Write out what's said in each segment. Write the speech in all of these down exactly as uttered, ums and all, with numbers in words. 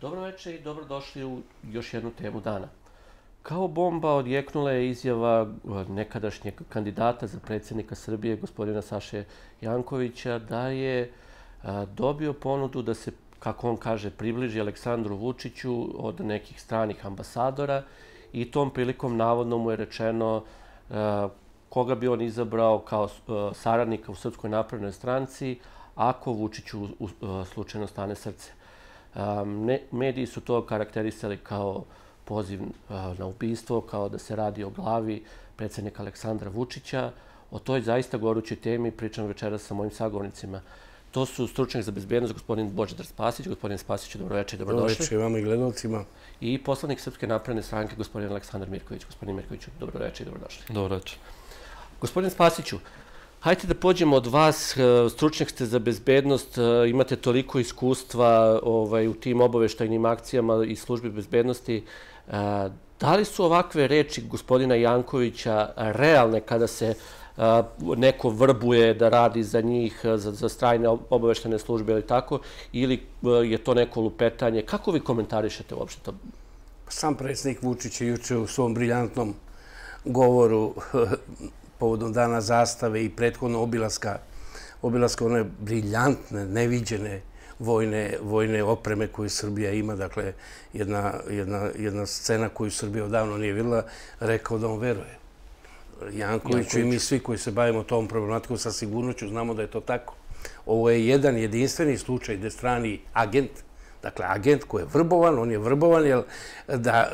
Dobro večer i dobrodošli u još jednu temu dana. Kao bomba odjeknula je izjava nekadašnjeg kandidata za predsjednika Srbije, gospodina Saše Jankovića, da je dobio ponudu da se, kako on kaže, približi Aleksandru Vučiću od nekih stranih ambasadora i tom prilikom navodno mu je rečeno koga bi on izabrao kao saradnika u Srpskoj naprednoj stranci ako Vučiću slučajno stane srce. Mediji su to karakterisali kao poziv na ubistvo, kao da se radi o glavi predsjednika Aleksandra Vučića. O toj zaista gorućoj temi pričam večeras sa mojim sagovornicima. To su stručnjak za bezbednost, gospodin Božidar Spasić. Gospodin Spasiću, dobroveče i dobrodošli. Dobroveče vama i gledalcima. I poslanik Srpske napredne stranke, gospodin Aleksandar Mirković. Gospodin Mirkoviću, dobroveče i dobrodošli. Dobroveče. Gospodin Spasiću, hajde da pođemo od vas. Stručnjak ste za bezbednost, imate toliko iskustva u tim obaveštajnim akcijama i službi bezbednosti. Da li su ovakve reči gospodina Jankovića realne kada se neko vrbuje da radi za njih, za strane obaveštajne službe ili tako, ili je to neko lupetanje? Kako vi komentarišete uopšte to? Sam predsjednik Vučić je juče u svom briljantnom govoru povodom Dana zastave i prethodno obilaska, obilaska one briljantne, neviđene vojne opreme koju Srbija ima, dakle jedna scena koju Srbija odavno nije videla, rekao da on veruje. Jankoviću i mi svi koji se bavimo tom problematikom sa sigurnošću znamo da je to tako. Ovo je jedan jedinstveni slučaj gde strani agent, dakle agent koji je vrbovan, on je vrbovan, jer da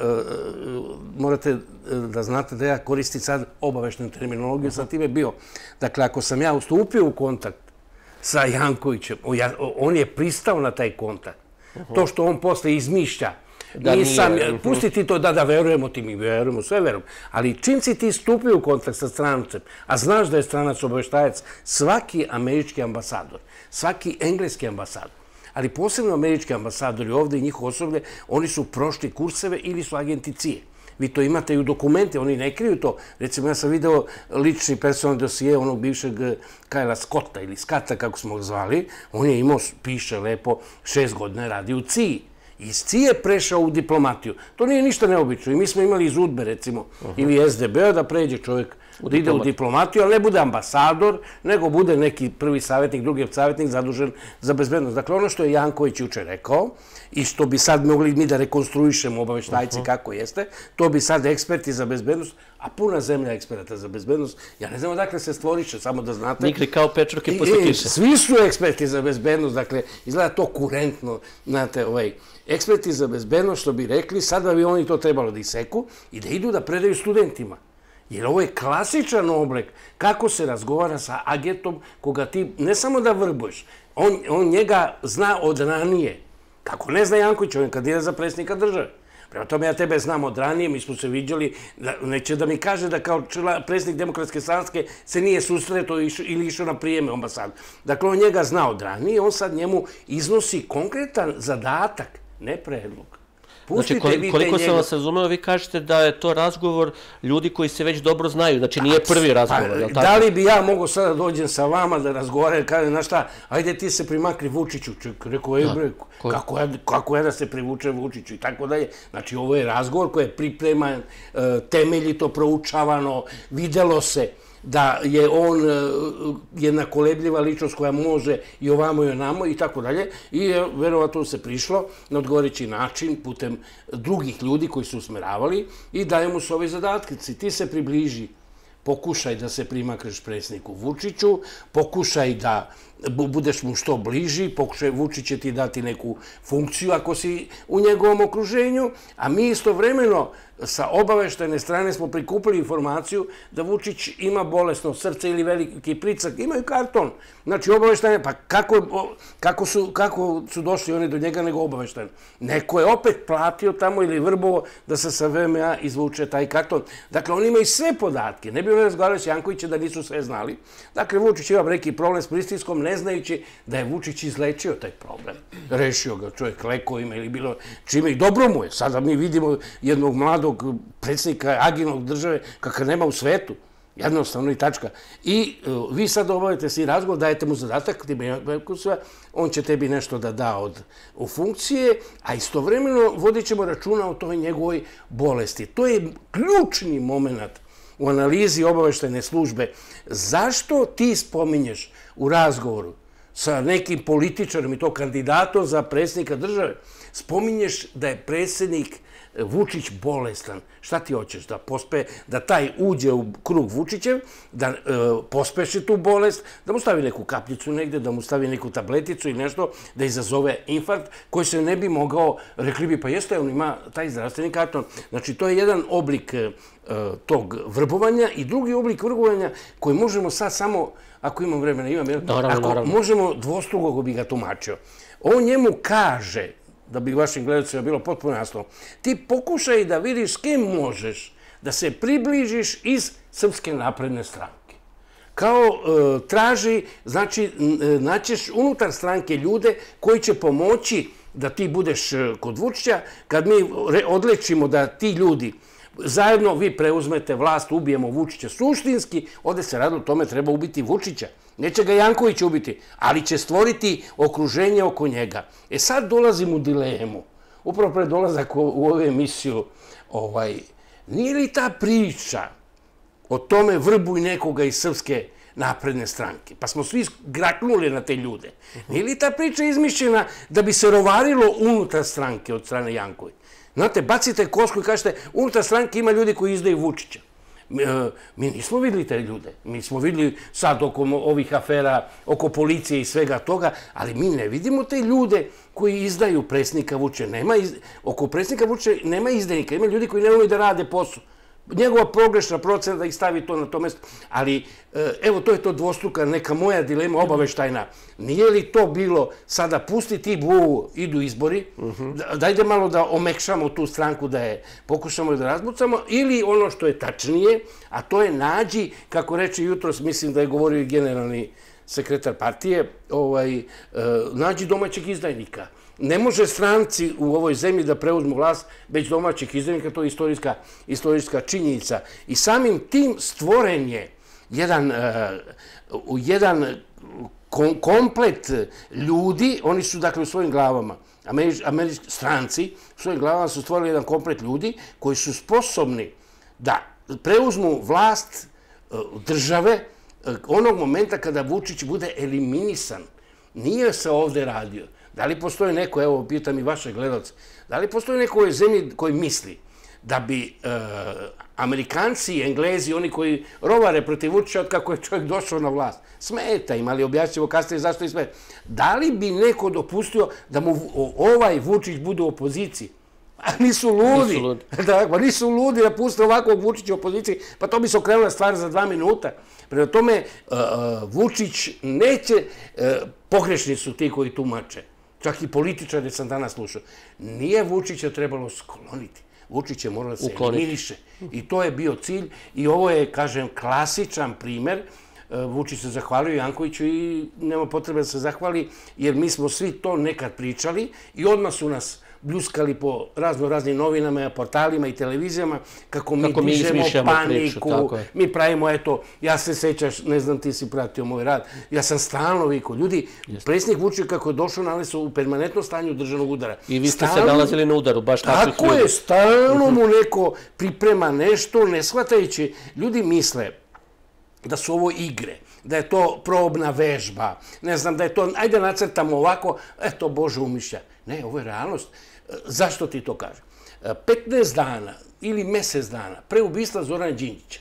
morate da znate da ja koristim sad obaveštenu terminologiju, sam time bio. Dakle, ako sam ja ustupio u kontakt sa Jankovićem, on je pristao na taj kontakt. To što on posle izmišlja, pusti ti to da da verujemo ti, mi verujemo, sve verujemo. Ali čim si ti stupio u kontakt sa strancem, a znaš da je stranac obaveštajac, svaki američki ambasador, svaki engleski ambasador, ali posebno američki ambasadori ovde i njih osoblje, oni su prošli kurseve ili su agenti C I A. Vi to imate i u dokumente, oni ne kriju to. Recimo, ja sam video lični personalni dosije onog bivšeg Kajla Scotta ili Skata, kako smo ga zvali. On je imao, piše lepo, šest godina radi u C I A. Iz C I A je prešao u diplomatiju. To nije ništa neobično. I mi smo imali iz U D B E, recimo, ili S D B-a da pređe čovjek da ide u diplomatiju, ali ne bude ambasador, nego bude neki prvi savjetnik, drugi savjetnik zadužen za bezbednost. Dakle, ono što je Janković juče rekao i što bi sad mogli mi da rekonstruišemo obaveštajci kako jeste, to bi sad eksperti za bezbednost, a puna zemlja eksperata za bezbednost, ja ne znam odakle se stvoriše, samo da znate. Nikli kao pečurke posle kiše. Svi su eksperti za bezbednost, dakle, izgleda to kurentno, znate, ovaj, eksperti za bezbednost, što bi rekli, sada bi oni to trebalo da iseku i da idu da predaju studentima. Jer ovo je klasičan oblek kako se razgovara sa agentom koga ti ne samo da vrbuješ, on njega zna od ranije. Kako ne zna Janković, on je kandidat za predsjednika države. Prema tome ja tebe znam od ranije, mi smo se viđali, neće da mi kaže da kao predsjednik Demokratske stranke se nije susretao ili išao na prijeme ambasadu. Dakle, on njega zna od ranije, on sad njemu iznosi konkretan zadatak, ne predlog. Znači, koliko sam vas razumeo, vi kažete da je to razgovor ljudi koji se već dobro znaju, znači nije prvi razgovor. Da li bi ja mogao sada dođem sa vama da razgovaram, kažem, znaš šta, ajde ti se primakri Vučiću, rekao, kako je da se privuče Vučiću i tako dalje. Znači, ovo je razgovor koji je pripreman, temeljito proučavano, videlo se da je on jedna kolebljiva ličnost koja može i ovamo i onamo i tako dalje. I verovatno se prišlo na odgovoreći način putem drugih ljudi koji su usmeravali i daje mu se ove zadatke. Ti se približi, pokušaj da se primakneš predsjedniku Vučiću, pokušaj da budeš mu što bliži, pokušaj Vučić će ti dati neku funkciju ako si u njegovom okruženju, a mi istovremeno sa obaveštajne strane smo prikupili informaciju da Vučić ima bolesno srce ili veliki pricak, imaju karton. Znači obaveštajne, pa kako su došli oni do njega nego obaveštajne? Neko je opet platio tamo ili vrbovo da se sa V M A izvuče taj karton. Dakle, oni imaju sve podatke. Ne bi oni razgovarali s Jankovićem da nisu sve znali. Dakle, Vučić ima neki problem s pritiskom, ne znajući da je Vučić izlečio taj problem. Rešio ga čovjek lekovima ili bilo čime i dobro mu je. Sada mi vidimo jednog mladog predsjednika agilnog države kakav nema u svetu. Jednostavno i tačka. I vi sad obavite svi razgovor, dajete mu zadatak, on će tebi nešto da da od funkcije, a istovremeno vodit ćemo računa o toj njegovoj bolesti. To je ključni moment u analizi obaveštajne službe. Zašto ti spominješ u razgovoru sa nekim političarom i to kandidatom za predsjednika države, spominješ da je predsjednik Vučić bolestan? Šta ti hoćeš? Da pospe, da taj uđe u krug Vučićev, da pospeši tu bolest, da mu stavi neku kapljicu negde, da mu stavi neku tableticu ili nešto, da izazove infarkt koji se ne bi mogao, rekli bi, pa jeste, on ima taj zdravstveni karton. Znači, to je jedan oblik tog vrbovanja i drugi oblik vrbovanja koji možemo sad samo, ako imam vremena, imam, ako možemo dvostrukog bi ga tumačio. On njemu kaže, da bi vašim gledalcima bilo potpuno jasno, ti pokušaj da vidiš s kim možeš da se približiš iz Srpske napredne stranke. Kao traži, znači, naćeš unutar stranke ljude koji će pomoći da ti budeš kod Vučića, kad mi odlečimo da ti ljudi zajedno vi preuzmete vlast, ubijemo Vučića suštinski, ovdje se radi o tome treba ubiti Vučića. Neće ga Janković ubiti, ali će stvoriti okruženje oko njega. E sad dolazim u dilemu, upravo pred dolazak u ovu emisiju, nije li ta priča o tome vrbuj nekoga iz Srpske napredne stranke, pa smo svi graknuli na te ljude, nije li ta priča izmišljena da bi se rovarilo unutar stranke od strane Janković? Znate, bacite kosku i kažete, unutar stranke ima ljudi koji izdaju Vučića. Mi nismo videli te ljude. Mi smo videli sad oko ovih afera, oko policije i svega toga, ali mi ne vidimo te ljude koji izdaju predsjednika Vučića. Oko predsjednika Vučića nema izdajnika, ima ljudi koji ne mogu da rade posao. Njegova pogrešna procena da ih stavi to na to mjesto. Ali, evo, to je to dvostruka, neka moja dilema obaveštajna. Nije li to bilo sada pusti ti buvu, idu izbori, dajde malo da omekšamo tu stranku, da je pokušamo da razbucamo, ili ono što je tačnije, a to je nađi, kako reče jutros, mislim da je govorio i generalni sekretar partije, nađi domaćeg izdajnika. Ne može stranci u ovoj zemlji da preuzmu vlast bez domaćih izdajnika, to je istorijska činjenica. I samim tim stvoren je jedan komplet ljudi, oni su dakle u svojim glavama, američki stranci, u svojim glavama su stvorili jedan komplet ljudi koji su sposobni da preuzmu vlast države onog momenta kada Vučić bude eliminisan. Nije se ovde radio. Da li postoji neko, evo, pitam i vaše gledalce, da li postoji neko u ovoj zemlji koji misli da bi Amerikanci i Englezi, oni koji rovare protiv Vučića od kako je čovjek došao na vlast, smeta im, ali objašnjamo kasnije zašto i smeta, da li bi neko dopustio da mu ovaj Vučić bude u opoziciji? A nisu ludi. Pa nisu ludi da puste ovakvog Vučića u opoziciji, pa to bi se okrenula stvar za dva minuta. Prema tome, Vučić neće, pogrešni su ti koji tumače. Čak i političari sam danas slušao. Nije Vučića trebalo skloniti. Vučić je moralo da se eliminiše. I to je bio cilj. I ovo je, kažem, klasičan primer. Vučić se zahvalio Jankoviću i nema potrebe da se zahvali, jer mi smo svi to nekad pričali i odmah su nas bljuskali po razno raznim novinama, portalima i televizijama, kako mi dižemo paniku, mi pravimo, eto, ja se sećaš, ne znam, ti si pratio moj rad, ja sam stalno vikao, ljudi, predsjednik Vučić kako je došao, nalazi se u permanentnom stanju državnog udara. I vi ste se nalazili na udaru, baš takvih ljudi. Tako je, stalno mu neko priprema nešto, ne shvatajući, ljudi misle da su ovo igre, da je to probna vežba, ne znam, da je to, ajde nacrtamo ovako, eto, Bože umišlja. Ne, ovo je realnost. Zašto ti to kažem? petnaest dana ili mjesec dana pre ubistva Zorana Đinđića,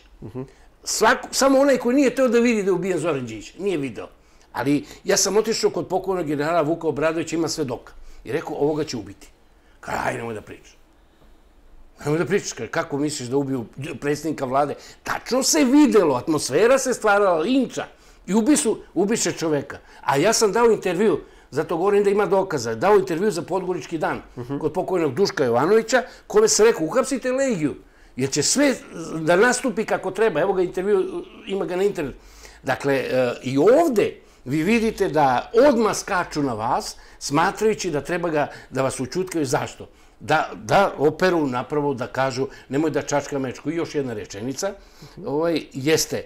samo onaj koji nije teo da vidi da je ubijen Zoran Đinđić, nije video. Ali ja sam otišao kod pokojnog generala Vuka Obradovića, ima svedoka. I rekao, ovoga će ubiti. Kada, aj, nemoj da pričaš. Nemoj da pričaš, kako misliš da ubiju predsjednika vlade? Tačno se videlo, atmosfera se stvarala, linča. I ubiše čoveka. A ja sam dao intervju, zato govorim da ima dokaza, dao intervju za Podgorički dan kod pokojnog Duška Jovanovića, kome se rekao, uhapsite Legiju, jer će sve da nastupi kako treba. Evo ga intervju, ima ga na internetu. Dakle, i ovde vi vidite da odmah skaču na vas, smatrajući da treba ga da vas učutkaju. Zašto? da operu napravo, da kažu nemoj da čačka mečku. I još jedna rečenica jeste,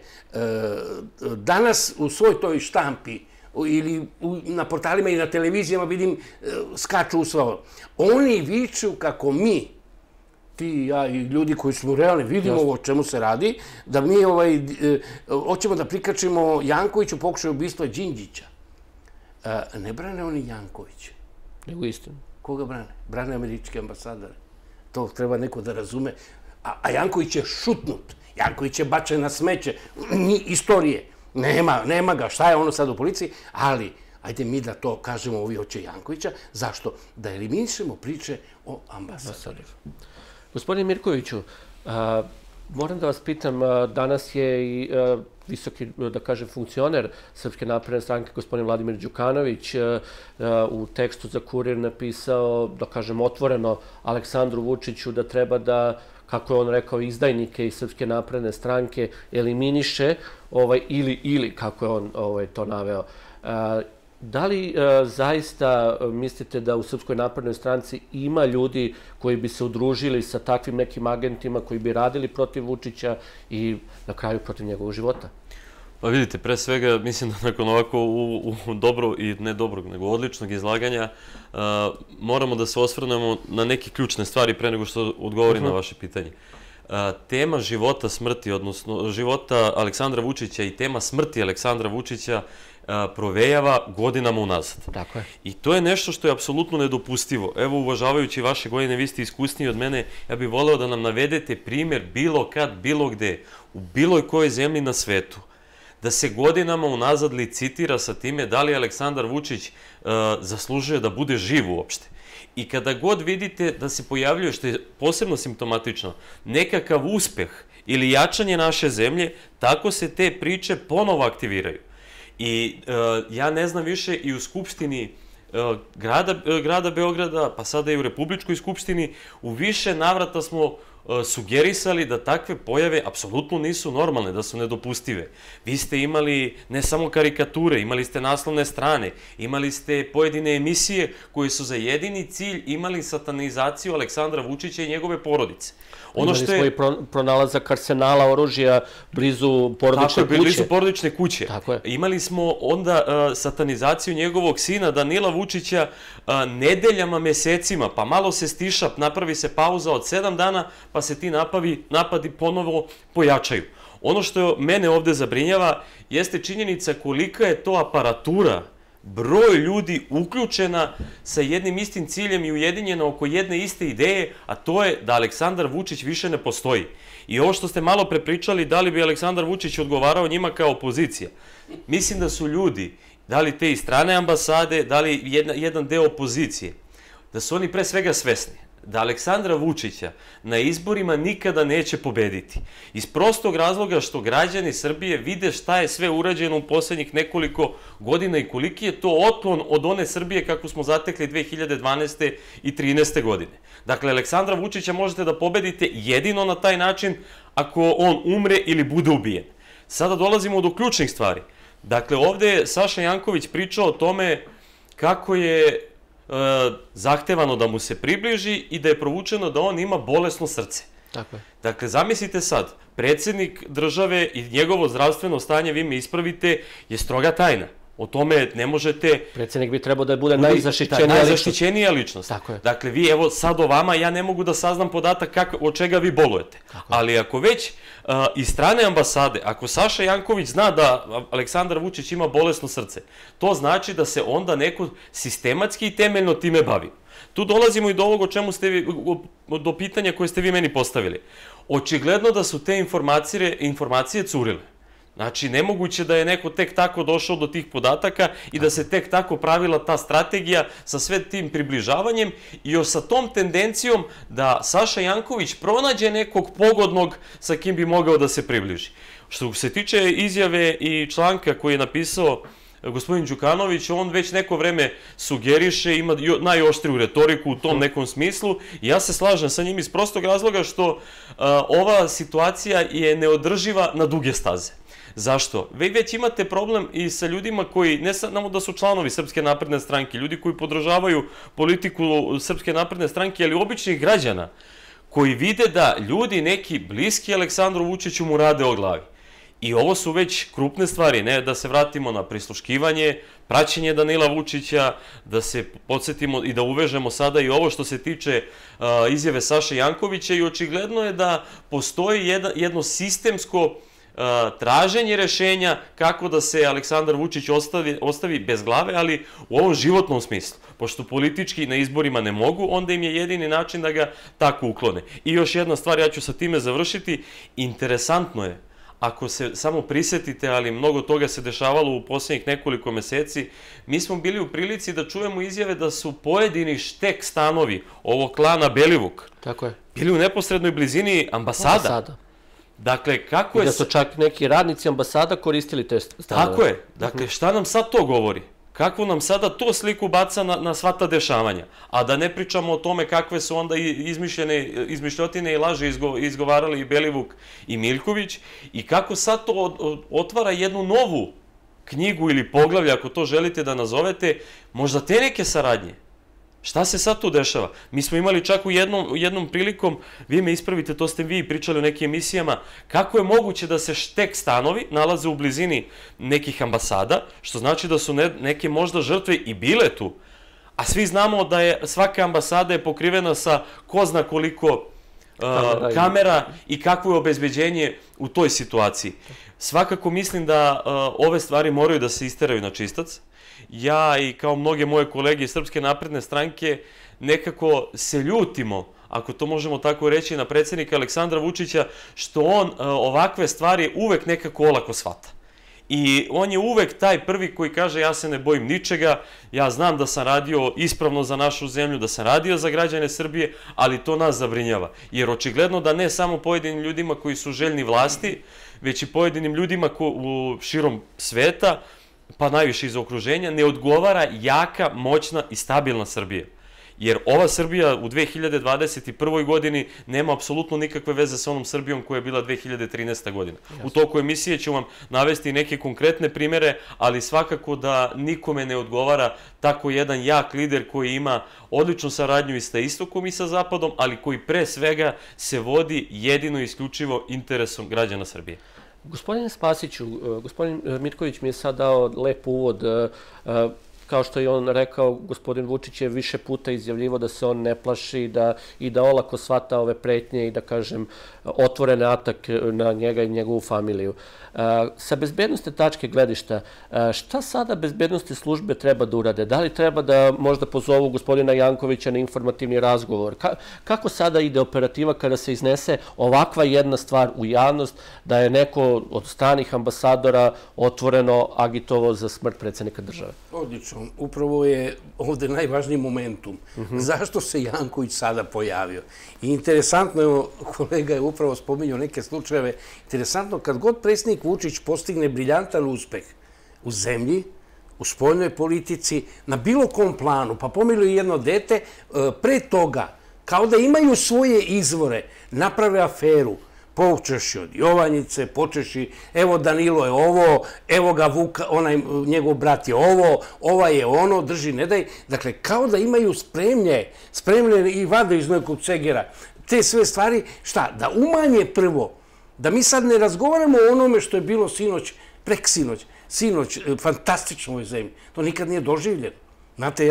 danas u svoj toj štampi ili na portalima i na televizijama vidim skaču u sve ovo. Oni viču kako mi, ti, ja i ljudi koji smo realni, vidimo o čemu se radi, da mi hoćemo da prikačimo Jankoviću pokušaju ubistva Đinđića. Ne brane oni Jankovića. Nego istinu. Koga brane? Brane američke ambasadore. To treba neko da razume. A Janković je šutnut. Janković je bačen na smeće. Istorije. Nema, nema ga. Šta je ono sad u policiji? Ali, ajde mi da to kažemo ovi oče Jankovića. Zašto? Da eliminišemo priče o ambasadorima. Gospodin Mirkoviću, moram da vas pitam, danas je i visoki, da kažem, funkcioner Srpske napredne stranke, gospodin Vladimir Đukanović, u tekstu za Kurir napisao, da kažem, otvoreno Aleksandru Vučiću da treba da, kako je on rekao, izdajnike iz Srpske napredne stranke eliminiše, ili, ili, kako je on to naveo. Da li zaista mislite da u Srpskoj naprednoj stranci ima ljudi koji bi se udružili sa takvim nekim agentima koji bi radili protiv Vučića i na kraju protiv njegovog života? Pa vidite, pre svega, mislim da nakon ovako dobro i ne dobrog, nego odličnog izlaganja moramo da se osvrnemo na neke ključne stvari pre nego što odgovori na vaše pitanje. Tema života smrti, odnosno života Aleksandra Vučića i tema smrti Aleksandra Vučića provejava godinama unazad. Tako je. I to je nešto što je apsolutno nedopustivo. Evo, uvažavajući vaše godine, vi ste iskusniji od mene, ja bih voleo da nam navedete primjer bilo kad, bilo gde, u bilo kojoj zemlji na svetu, da se godinama unazad licitira sa time da li Aleksandar Vučić zaslužuje da bude živ uopšte. I kada god vidite da se pojavljuje, što je posebno simptomatično, nekakav uspeh ili jačanje naše zemlje, tako se te priče ponovo aktiviraju. I ja ne znam više, i u Skupštini grada Beograda, pa sada i u Republičkoj skupštini, u više navrata smo sugerisali da takve pojave apsolutno nisu normalne, da su nedopustive. Vi ste imali ne samo karikature, imali ste naslovne strane, imali ste pojedine emisije koje su za jedini cilj imali satanizaciju Aleksandra Vučića i njegove porodice. Imali smo i pronalazak arsenala oružja blizu porodične kuće. Tako je, blizu porodične kuće. Imali smo onda satanizaciju njegovog sina Danila Vučića nedeljama, mesecima, pa malo se stiša, napravi se pauza od sedam dana, pa se ti napadi ponovo pojačaju. Ono što mene ovde zabrinjava jeste činjenica kolika je to aparatura, broj ljudi uključena sa jednim istim ciljem i ujedinjena oko jedne iste ideje, a to je da Aleksandar Vučić više ne postoji. I ovo što ste malo prepričali, da li bi Aleksandar Vučić odgovarao njima kao opozicija, mislim da su ljudi, da li te i strane ambasade, da li jedan deo opozicije, da su oni pre svega svesni da Aleksandra Vučića na izborima nikada neće pobediti. Iz prostog razloga što građani Srbije vide šta je sve urađeno u poslednjih nekoliko godina i koliki je to otklon od one Srbije kako smo zatekli dve hiljade dvanaeste i dve hiljade trinaeste. godine. Dakle, Aleksandra Vučića možete da pobedite jedino na taj način ako on umre ili bude ubijen. Sada dolazimo do ključnih stvari. Dakle, ovde je Saša Janković pričao o tome kako je zahtevano da mu se približi i da je provučeno da on ima bolesno srce. Tako je. Dakle, zamislite sad, predsjednik države i njegovo zdravstveno stanje, vi me ispravite, je stroga tajna. O tome ne možete... Predsjednik bi trebao da bude najzaštićenija ličnost. Najzaštićenija ličnost. Tako je. Dakle, vi, evo, sad o vama, ja ne mogu da saznam podatak od čega vi bolujete. Ali ako već iz strane ambasade, ako Saša Janković zna da Aleksandar Vučić ima bolesno srce, to znači da se onda neko sistematski i temeljno time bavi. Tu dolazimo i do ovog o čemu ste vi, do pitanja koje ste vi meni postavili. Očigledno da su te informacije curile. Znači, nemoguće da je neko tek tako došao do tih podataka i da se tek tako pravila ta strategija sa sve tim približavanjem i još sa tom tendencijom da Saša Janković pronađe nekog pogodnog sa kim bi mogao da se približi. Što se tiče izjave i članka koji je napisao gospodin Đukanović, on već neko vreme sugeriše, ima najoštriju retoriku u tom nekom smislu i ja se slažem sa njim iz prostog razloga što ova situacija je neodrživa na duge staze. Zašto? Vi već imate problem i sa ljudima koji, ne samo da su članovi Srpske napredne stranke, ljudi koji podržavaju politiku Srpske napredne stranke, ali običnih građana, koji vide da ljudi neki bliski Aleksandru Vučiću mu rade o glavi. I ovo su već krupne stvari, ne da se vratimo na prisluškivanje, praćenje Danila Vučića, da se podsjetimo i da uvežemo sada i ovo što se tiče izjave Saše Jankovića i očigledno je da postoji jedno sistemsko traženje rešenja kako da se Aleksandar Vučić ostavi bez glave, ali u ovom životnom smislu. Pošto politički na izborima ne mogu, onda im je jedini način da ga tako uklone. I još jedna stvar, ja ću sa time završiti, interesantno je, ako se samo prisetite, ali mnogo toga se dešavalo u posljednjih nekoliko meseci, mi smo bili u prilici da čujemo izjave da su pojedini štek stanovi ovog klana Belivuk bili u neposrednoj blizini ambasada. Dakle, kako je... I da su čak neki radnici ambasada koristili te stanove. Tako je. Dakle, šta nam sad to govori? Kakvu nam sada to sliku baca na sva ta dešavanja? A da ne pričamo o tome kakve su onda izmišljotine i laže izgovarali i Belivuk i Miljković i kako sad to otvara jednu novu knjigu ili poglavlje, ako to želite da nazovete, možda te neke saradnje. Šta se sad tu dešava? Mi smo imali čak u jednom prilikom, vi me ispravite, to ste vi pričali u nekim emisijama, kako je moguće da se štek stanovi nalaze u blizini nekih ambasada, što znači da su neke možda žrtve i bile tu, a svi znamo da je svaka ambasada je pokrivena sa ko zna koliko kamera i kakvo je obezbeđenje u toj situaciji. Svakako mislim da ove stvari moraju da se isteraju na čistac. Ja i kao mnoge moje kolege iz Srpske napredne stranke nekako se ljutimo, ako to možemo tako reći, na predsjednika Aleksandra Vučića, što on ovakve stvari uvek nekako olako shvata. I on je uvek taj prvi koji kaže ja se ne bojim ničega, ja znam da sam radio ispravno za našu zemlju, da sam radio za građane Srbije, ali to nas zabrinjava. Jer očigledno da ne samo pojedinim ljudima koji su željni vlasti, već i pojedinim ljudima širom sveta, pa najviše iz okruženja, ne odgovara jaka, moćna i stabilna Srbija. Jer ova Srbija u dve hiljade dvadeset prvoj godini nema apsolutno nikakve veze sa onom Srbijom koja je bila dve hiljade trinaesta godina. U toku emisije ću vam navesti neke konkretne primere, ali svakako da nikome ne odgovara tako jedan jak lider koji ima odličnu saradnju i sa istokom i sa zapadom, ali koji pre svega se vodi jedino i isključivo interesom građana Srbije. Gospodine Spasiću, gospodin Mirković mi je sad dao lep uvod. Kao što je on rekao, gospodin Vučić je više puta izjavljivo da se on ne plaši i da olako shvata ove pretnje i da, kažem, otvorene atak na njega i njegovu familiju. Sa bezbednostne tačke gledišta, šta sada bezbednostne službe treba da urade? Da li treba da možda pozovu gospodina Jankovića na informativni razgovor? Kako sada ide operativa kada se iznese ovakva jedna stvar u javnost da je neko od stranih ambasadora otvoreno agitovao za smrt predsjednika države? Odlično. Upravo je ovde najvažniji momentum. Zašto se Janković sada pojavio? I interesantno, evo, kolega je upravo spominjao neke slučajeve, interesantno, kad god predsjednik Vučić postigne briljantan uspeh u zemlji, u spoljnoj politici, na bilo kom planu, pa pomiluje jedno dete, pre toga, kao da imaju svoje izvore, naprave aferu, počeši od Jovanjice, počeši, evo Danilo je ovo, evo ga Vuka, onaj njegov brat je ovo, ova je ono, drži, ne daj. Dakle, kao da imaju spremlje, spremlje i vade iz nekog cegera. Te sve stvari, šta? Da umanje prvo, da mi sad ne razgovaramo o onome što je bilo sinoć, prek sinoć, sinoć, fantastično u ovoj zemlji. To nikad nije doživljeno. Znate,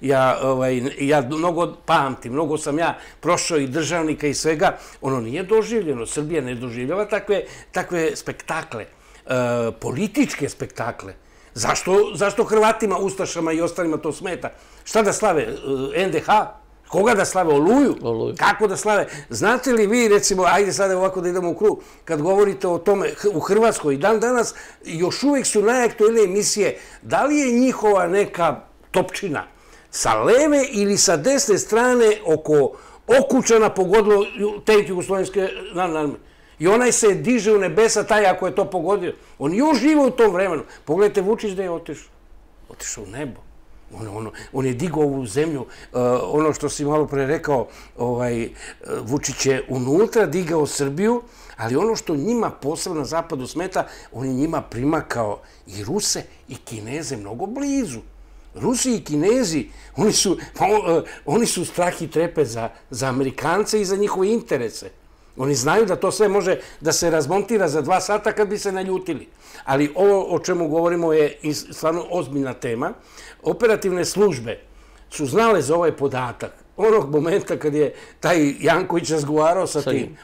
ja mnogo pamtim, mnogo sam ja prošao i državnika i svega, ono nije doživljeno. Srbija ne doživljava takve spektakle, političke spektakle. Zašto Hrvatima, Ustašama i ostalima to smeta? Šta da slave? en de ha? Koga da slave? Oluju? Kako da slave? Znate li vi, recimo, ajde sada ovako da idemo u krug, kad govorite o tome u Hrvatskoj i dan danas, još uvek su najaktuelnije emisije, da li je njihova neka topčina sa leve ili sa desne strane oko Okučana pogodilo tenk Jugoslovenske narodne armije. I onaj se diže u nebesa, taj ako je to pogodio. On još živo u tom vremenu. Pogledajte, Vučić da je otišao. otišao u nebo. On je digao ovu zemlju, ono što si malo pre rekao, Vučić je unutra digao Srbiju, ali ono što njima posebno na zapadu smeta, on je njima primakao i Ruse i Kineze mnogo blizu. Rusi i Kinezi, oni su strah i trepe za Amerikance i za njihove interese. Oni znaju da to sve može da se razmontira za dva sata kad bi se naljutili. Ali ovo o čemu govorimo je stvarno ozbiljna tema. Operativne službe su znale za ovaj podatak onog momenta kad je taj Janković razgovarao sa tim.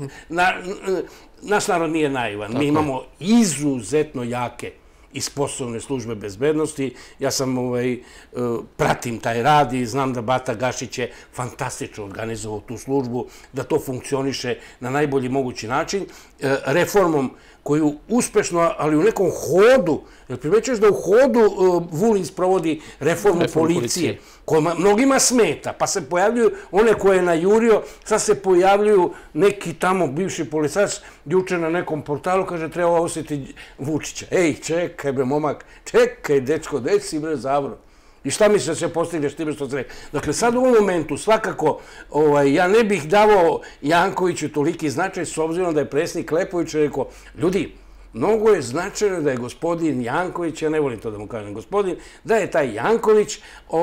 Naš narod nije naivan. Mi imamo izuzetno jake i sposobne službe bezbednosti. Ja sam pratim taj rad i znam da Bata Gašić je fantastično organizovao tu službu, da to funkcioniše na najbolji mogući način. Reformom koju uspešno, ali u nekom hodu, jer primećuješ da u hodu Vulin sprovodi reformu policije, koja mnogima smeta, pa se pojavljuju one koje je najurio, sad se pojavljuju neki tamo bivši policajac, juče na nekom portalu, kaže, treba osjetiti Vučića. Ej, čekaj bre, momak, čekaj, dečko, deci bre, zavro. I šta misliš da se postigneš time što se rekao? Dakle, sad u ovom momentu, svakako, ja ne bih davao Jankoviću toliki značaj, s obzirom da je predsjednik Lepović rekao, ljudi, mnogo je značajno da je gospodin Janković, ja ne volim to da mu kažem gospodin, da je taj Janković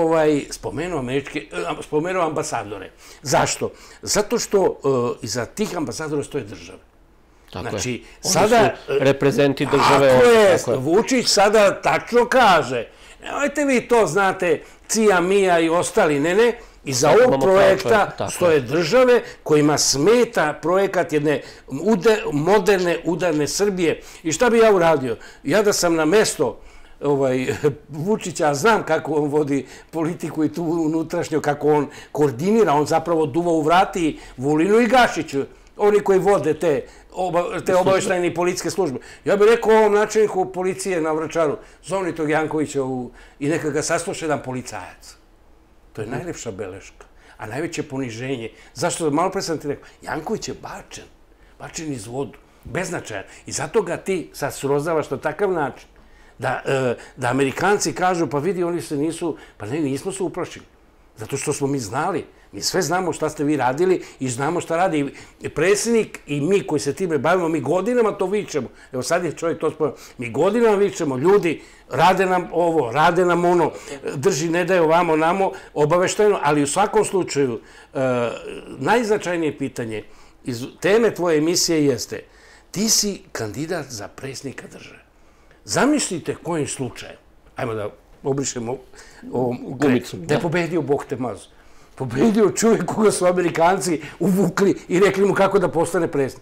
spomenuo ambasadore. Zašto? Zato što iza tih ambasadora stoje države. Tako je. Oni su reprezenti države. Tako je. Vučić sada tačno kaže, nemojte vi to, znate, Cija, Mija i ostali, ne, ne, iza ovog projekta stoje države kojima smeta projekat jedne moderne, udarne Srbije. I šta bi ja uradio? Ja da sam na mesto Vučića, znam kako on vodi politiku i tu unutrašnju, kako on koordinira, on zapravo duva u vrati Vulinu i Gašiću, oni koji vode te obaveštajne i policijske službe. Ja bih rekao ovom načelniku policije na Vračaru, zovni tog Jankovića i neka ga sasluša jedan policajac. To je najlepša beleška, a najveće poniženje. Zašto? Malo pre sam ti rekao, Janković je bačen, bačen iz vodu, beznačajan. I zato ga ti sad srozavaš na takav način, da Amerikanci kažu, pa vidi, oni se nisu, pa ne, nismo se uplašili. Zato što smo mi znali, mi sve znamo šta ste vi radili i znamo šta radi i predsjednik i mi koji se time bavimo, mi godinama to vičemo. Evo sad je čovjek to spomenuo. Mi godinama vičemo, ljudi, rade nam ovo, rade nam ono, drži, ne daje ovamo, namo, obaveštajno, ali u svakom slučaju najznačajnije pitanje iz teme tvoje emisije jeste, ti si kandidat za predsjednika države. Zamislite kojim slučajem, ajmo da obrišemo ovom gumicu, da je pobedio Bog te mazu. Pobedio čovjek koga su Amerikanci uvukli i rekli mu kako da postane predsjednik.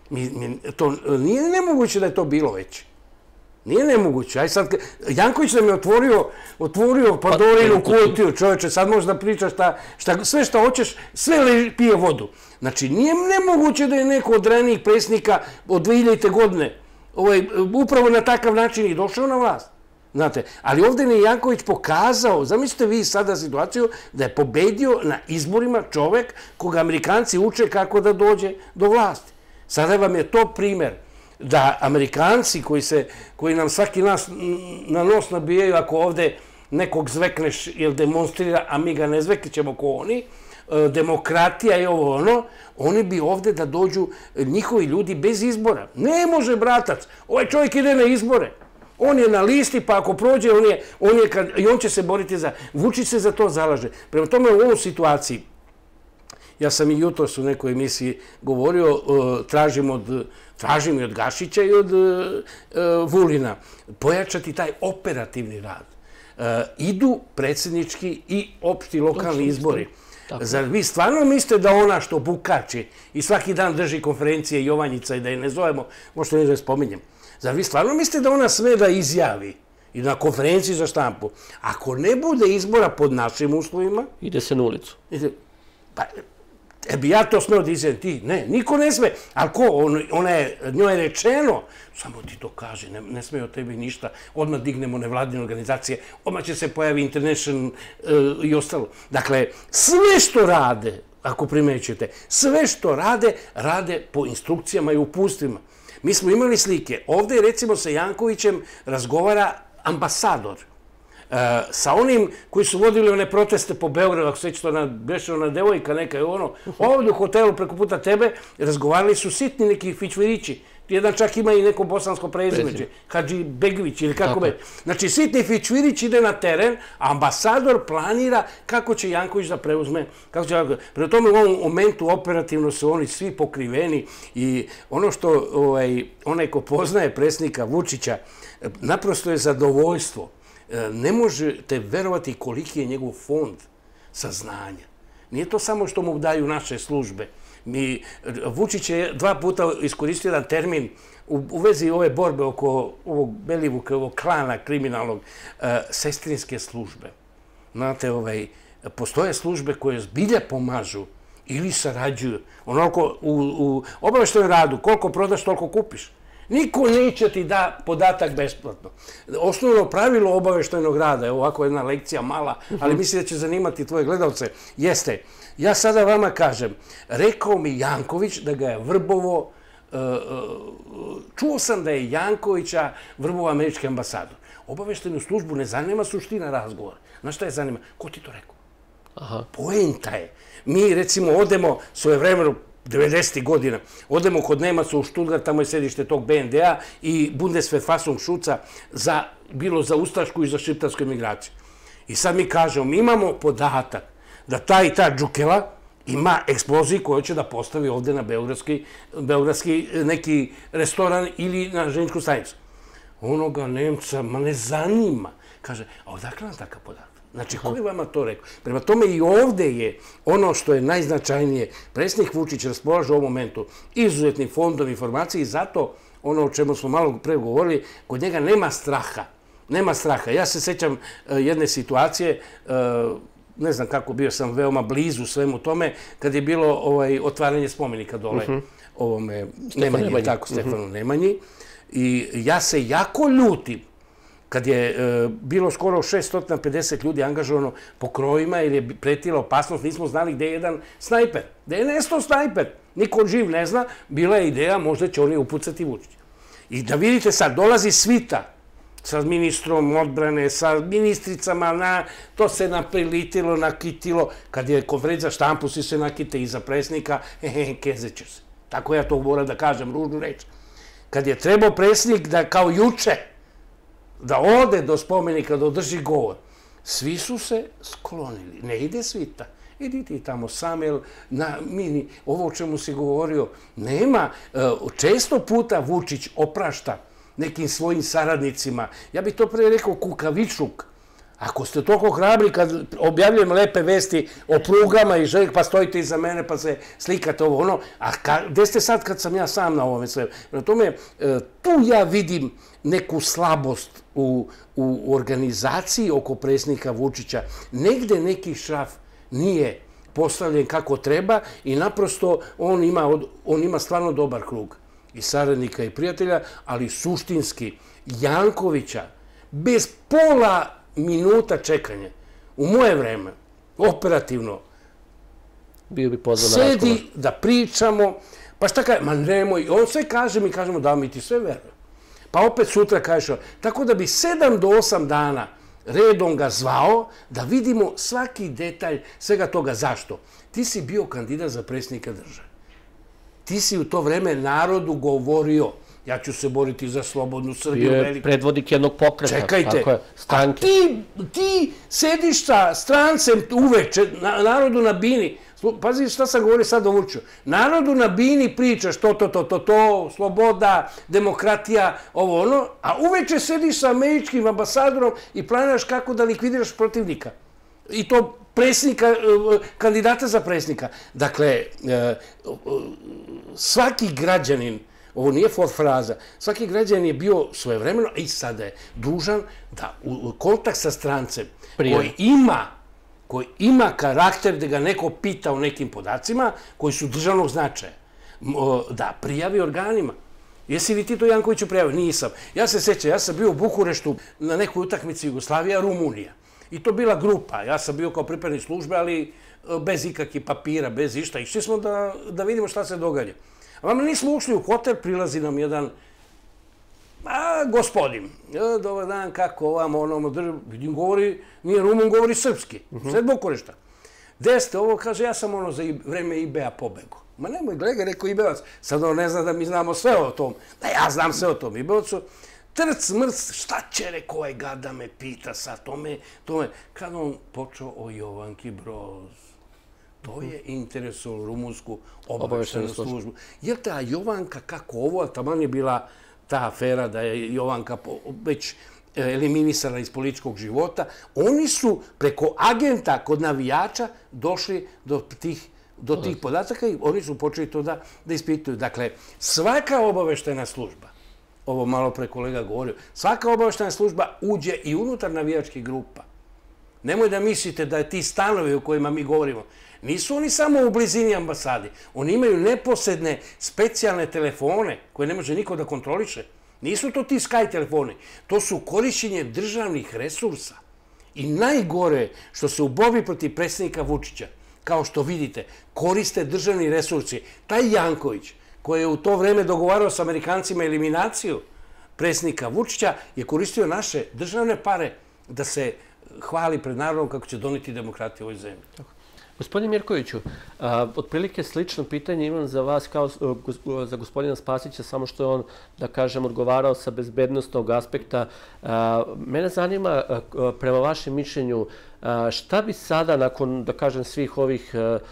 Nije nemoguće da je to bilo već. Nije nemoguće. Janković nam je otvorio Pandorinu kutiju, čovječe, sad možeš da pričaš sve što hoćeš, sve pije vodu. Znači, nije nemoguće da je neko od ranijih predsjednika od dve hiljadite godine upravo na takav način i došao na vlast. Znate, ali ovdje je Janković pokazao, zamislite vi sada situaciju, da je pobedio na izborima čovek koga Amerikanci uče kako da dođe do vlasti. Sada vam je to primjer da Amerikanci koji nam svaki nas na nos nabijaju ako ovdje nekog zvekneš ili demonstrira, a mi ga ne zvekćemo ko oni, demokratija i ovo ono, oni bi ovdje da dođu njihovi ljudi bez izbora. Ne može, bratac, ovaj čovjek ide na izbore. On je na listi, pa ako prođe, i on će se boriti za... Vučić se za to zalaže. Prema tome, u ovoj situaciji, ja sam i jutros u nekoj emisiji govorio, tražim i od Gašića i od Vulina, pojačati taj operativni rad. Idu predsjednički i opšti lokalni izbori. Zar vi stvarno mislite da ona što bukači i svaki dan drži konferencije Jovanjica i da je ne zovemo, možda ne da je spominjem, zar vi stvarno mislite da ona sve da izjavi i na konferenciji za štampu? Ako ne bude izbora pod našim uslovima... Ide se na ulicu. Pa, bi ja to smeo da izjavim, ti, ne, niko ne sme. Ali ko, njoj je rečeno, samo ti to kaže, ne sme od tebi ništa, odmah dignemo nevladine organizacije, odmah će se pojavi International i ostalo. Dakle, sve što rade, ako primećujete, sve što rade, rade po instrukcijama i upustvima. Mi smo imali slike. Ovdje, recimo, sa Jankovićem razgovara ambasador. sa onim koji su vodili one proteste po Beogradu, ako sećate, ona beše ona devojka neka je ono, ovdje u hotelu preko puta tebe, razgovarali su sitni neki fićvirići. Jedan čak ima i neko bosansko prezime, Hadži Begović ili kako be. Znači, sitni fićvirić ide na teren, a ambasador planira kako će Janković da preuzme. Prema tome, u ovom momentu operativno su oni svi pokriveni i ono što onaj ko poznaje predsjednika Vučića, naprosto je zadovoljstvo. Ne možete verovati koliki je njegov fond saznanja. Nije to samo što mu daju naše službe. Vučić je dva puta iskoristio jedan termin u vezi ove borbe oko ovog Belivukovog klana kriminalnog, sestrinske službe. Znate, postoje službe koje zbilje pomažu ili sarađuju. Onako, u obaveštajnom radu, koliko prodaš, toliko kupiš. Niko neće ti da podatak besplatno. Osnovno pravilo obaveštajnog rada, evo ovako jedna lekcija mala, ali mislim da će zanimati tvoje gledalce, jeste, ja sada vama kažem, rekao mi Janković da ga je vrbovo, čuo sam da je Jankovića vrbovo američki ambasador. Obaveštajnu službu ne zanima suština razgovora. Znaš šta je zanima? Ko ti to rekao? Poenta je. Mi, recimo, odemo svoje vremeno, devedesetih godina, odemo kod Nemaca u Štutgart, tamo je sedište tog B N D-a i Bundesverfassungsschutza, bilo za ustašku i za šiptarsku emigraciju. I sad mi kažemo, mi imamo podatak da ta i ta Džukela ima eksploziju koju će da postavi ovde na beogradski neki restoran ili na željezničku stanicu. Onoga Nemca, ma ne zanima. Kaže, a odakle nam takav podatak? Znači, ko je vama to rekao? Prema tome i ovde je ono što je najznačajnije. Predsjednik Vučić raspolaže u ovom momentu izuzetnim fondom informacije i zato ono o čemu smo malo pre govorili, kod njega nema straha. Nema straha. Ja se sećam jedne situacije, ne znam kako, bio sam veoma blizu svemu tome, kad je bilo otvaranje spomenika dole ovome Nemanji, tako Stefanu Nemanji. I ja se jako ljutim kad je bilo skoro šesto pedeset ljudi angažovano po krojima jer je pretila opasnost, nismo znali gde je jedan snajper. Gde je nestao snajper? Niko živ ne zna, bila je ideja, možda će oni upucati Vučić. I da vidite sad, dolazi svita sa ministrom odbrane, sa ministricama, to se naprilitilo, nakitilo. Kad je konferencija štampu, svi se nakite iza predsjednika, hehe, kezeće se. Tako ja to moram da kažem, ružnu reč. Kad je trebao predsjednik da kao juče, da ode do spomenika, da održi govor, svi su se sklonili. Ne ide svita. Idi ti tamo sam, jer ovo o čemu si govorio, nema. Često puta Vučić oprašta nekim svojim saradnicima. Ja bih to pre rekao kukavičluk. Ako ste toliko hrabri kad objavljujem lepe vesti o prugama i željek, pa stojite iza mene pa se slikate ovo ono, a gde ste sad kad sam ja sam na ovome sve? Na tome, tu ja vidim neku slabost u organizaciji oko predsjednika Vučića. Negde neki šraf nije postavljen kako treba i naprosto on ima stvarno dobar krug i saradnika i prijatelja, ali suštinski Jankovića bez pola minuta čekanja, u moje vreme, operativno, sedi da pričamo, pa šta kaže, ma nemoj, on sve kaže, mi kažemo da mi ti sve veruje. Pa opet sutra kažeš, tako da bi sedam do osam dana redom ga zvao, da vidimo svaki detalj svega toga. Zašto? Ti si bio kandidat za predsjednika države. Ti si u to vreme narodu govorio, ja ću se boriti za slobodnu Srbiju. Bio je predvodnik jednog pokreta. Čekajte, a ti sediš sa strancem uveče, narodu na bini. Pazi šta sam govorio sad o Vučiću. Narodu na bini pričaš to, to, to, to, to, sloboda, demokratija, ovo ono, a uveče sediš sa američkim ambasadorom i planiraš kako da likvidiraš protivnika. I to predsjednika, kandidata za predsjednika. Dakle, svaki građanin, ovo nije forfraza, svaki građanin je bio svojevremeno i sada je dužan da u kontakt sa strancem koji ima koji ima karakter da ga neko pita o nekim podacima koji su državnog značaja, da prijavi organima. Jesi li ti to Jankoviću prijavio? Nisam. Ja se sećam, ja sam bio u Bukureštu na nekoj utakmici Jugoslavija, Rumunija. I to bila grupa. Ja sam bio kao pripadnik službe, ali bez ikakvih papira, bez išta. Išli smo da vidimo šta se događa. A vam nismo ušli u hotel, prilazi nam jedan a gospodin, dobar dan, kako ovamo, ono, vidim, govori, nije Rumun, govori srpski, sve Bukurešta. Gde ste ovo, kaže, ja sam ono za vreme I B A pobego. Ma nemoj, gledaj, rekao I B A-vac, sad on ne zna da mi znamo sve o tom, da ja znam sve o tom I B A-vacu. Trc, mrc, šta će, rekao, ovaj gad da me pita sad, tome, tome. Kad on počeo o Jovanki Broz, to je interesovalo rumunsku obaveštenu službu. Jer ta Jovanka, kako ovo, taman je bila ta afera da je Jovanka već eliminisana iz političkog života, oni su preko agenta kod navijača došli do tih do tih podataka i oni su počeli to da ispituju. Dakle, svaka obaveštena služba, ovo malo pre kolega govorio, svaka obaveštena služba uđe i unutar navijačkih grupa. Nemoj da mislite da je ti stanovi o kojima mi govorimo, nisu oni samo u blizini ambasadi. Oni imaju neposredne specijalne telefone koje ne može niko da kontroliše. Nisu to ti Sky telefoni. To su korišćenje državnih resursa. I najgore što se u borbi protiv predsjednika Vučića, kao što vidite, koriste državni resursi. Taj Janković, koji je u to vreme dogovarao s Amerikancima eliminaciju predsjednika Vučića, je koristio naše državne pare da se hvali pred narodom kako će doneti demokratiju u ovoj zemlji. Gospodin Mirkoviću, otprilike slično pitanje imam za vas kao za gospodina Spasića, samo što je on, da kažem, odgovarao sa bezbednostnog aspekta. Mene zanima, prema vašem mišljenju, šta bi sada, nakon, da kažem, svih ovih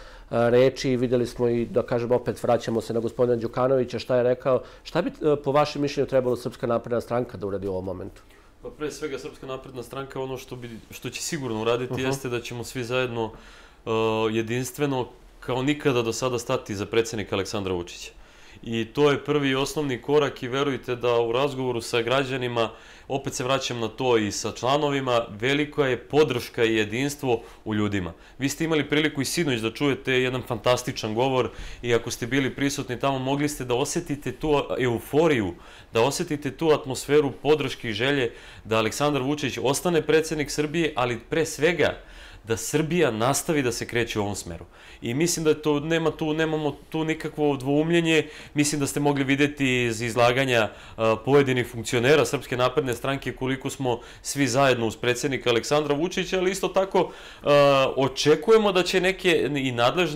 reči, videli smo i, da kažem, opet vraćamo se na gospodina Đukanovića, šta je rekao, šta bi po vašem mišljenju trebalo Srpska napredna stranka da uradi u ovom momentu? Pa pre svega Srpska napredna stranka, ono što će sigurno uraditi jeste da ćemo svi zajedno jedinstveno kao nikada do sada stati za predsjednika Aleksandra Vučića. I to je prvi i osnovni korak i verujte da u razgovoru sa građanima, opet se vraćam na to i sa članovima, velika je podrška i jedinstvo u ljudima. Vi ste imali priliku i sinoć da čujete jedan fantastičan govor i ako ste bili prisutni tamo mogli ste da osjetite tu euforiju, da osjetite tu atmosferu podrške i želje da Aleksandar Vučić ostane predsjednik Srbije, ali pre svega da Srbija nastavi da se kreće u ovom smeru. I mislim da to nema tu, nemamo tu nikakvo dvoumljenje. Mislim da ste mogli vidjeti iz izlaganja pojedinih funkcionera Srpske napredne stranke koliko smo svi zajedno uz predsjednika Aleksandra Vučića, ali isto tako očekujemo da će neke i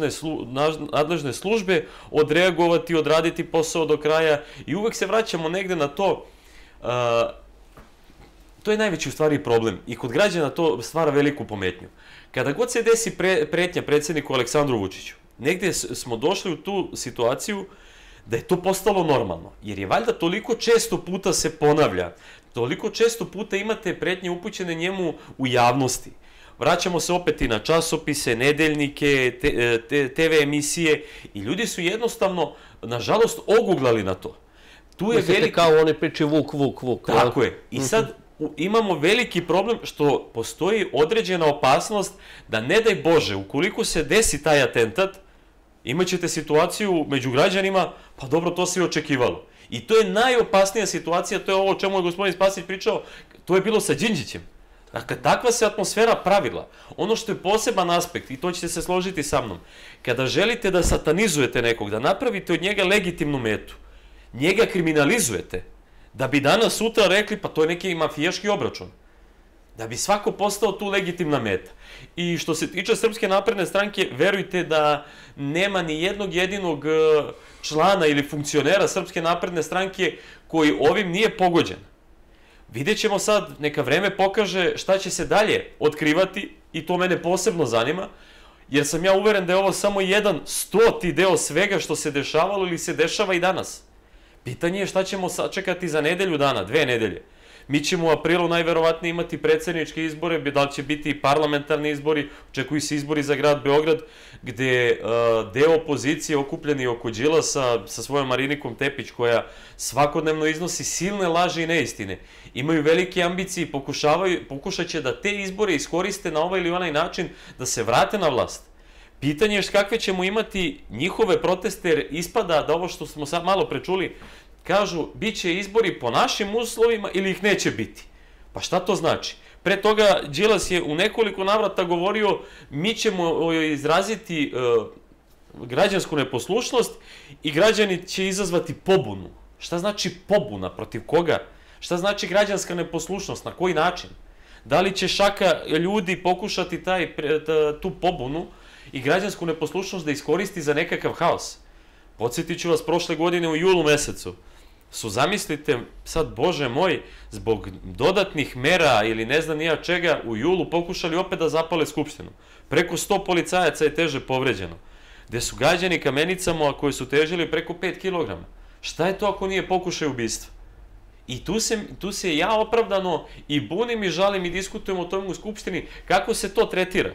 nadležne službe odreagovati, odraditi posao do kraja i uvek se vraćamo negde na to. To je najveći u stvari problem i kod građana to stvara veliku pometnju. Kada god se desi pretnja predsjedniku Aleksandru Vučiću, negdje smo došli u tu situaciju da je to postalo normalno, jer je valjda toliko često puta se ponavlja, toliko često puta imate pretnje upućene njemu u javnosti. Vraćamo se opet i na časopise, nedeljnike, te ve emisije i ljudi su jednostavno, nažalost, oguglali na to. Mislite kao one priče vuk, vuk, vuk. Tako je. I sad imamo veliki problem što postoji određena opasnost da, ne daj Bože, ukoliko se desi taj atentat, imat ćete situaciju među građanima, pa dobro, to se i očekivalo. I to je najopasnija situacija, to je ovo o čemu je gospodin Spasić pričao, to je bilo sa Đinđićem. Dakle, takva se atmosfera pravila. Ono što je poseban aspekt, i to ćete se složiti sa mnom, kada želite da satanizujete nekog, da napravite od njega legitimnu metu, njega kriminalizujete, da bi danas sutra rekli pa to je neki mafijaški obračun. Da bi svako postao tu legitimna meta. I što se tiče Srpske napredne stranke, verujte da nema ni jednog jedinog člana ili funkcionera Srpske napredne stranke koji ovim nije pogođen. Vidjet ćemo sad, neka vreme pokaže šta će se dalje otkrivati i to mene posebno zanima, jer sam ja uveren da je ovo samo jedan stoti deo svega što se dešavalo ili se dešava i danas. Pitanje je šta ćemo sačekati za nedelju dana, dve nedelje. Mi ćemo u aprilu najverovatnije imati predsjedničke izbore, da li će biti i parlamentarni izbori, očekuju se izbori za grad Beograd, gde deo opozicije okupljeni oko Đilasa sa svojom Marinikom Tepić, koja svakodnevno iznosi silne laži i neistine, imaju velike ambicije i pokušat će da te izbore iskoriste na ovaj ili onaj način da se vrate na vlast. Pitanje je kakve ćemo imati njihove proteste, jer ispada da ovo što smo sad malo prečuli, kažu bit će izbori po našim uslovima ili ih neće biti. Pa šta to znači? Pre toga Đilas je u nekoliko navrata govorio mi ćemo izraziti građansku neposlušnost i građani će izazvati pobunu. Šta znači pobuna? Protiv koga? Šta znači građanska neposlušnost? Na koji način? Da li će šaka ljudi pokušati taj, tu pobunu i građansku neposlušnost da iskoristi za nekakav haos? Podsjetit ću vas, prošle godine u julu mesecu su, zamislite, sad, Bože moj, zbog dodatnih mera ili ne znam nija čega, u julu pokušali opet da zapale Skupštinu. Preko sto policajaca je teže povređeno, gde su gađani kamenicama koje su težili preko pet kilograma. Šta je to ako nije pokušaj ubistva? I tu se, tu se ja opravdano i bunim i žalim i diskutujem o tome u Skupštini, kako se to tretira.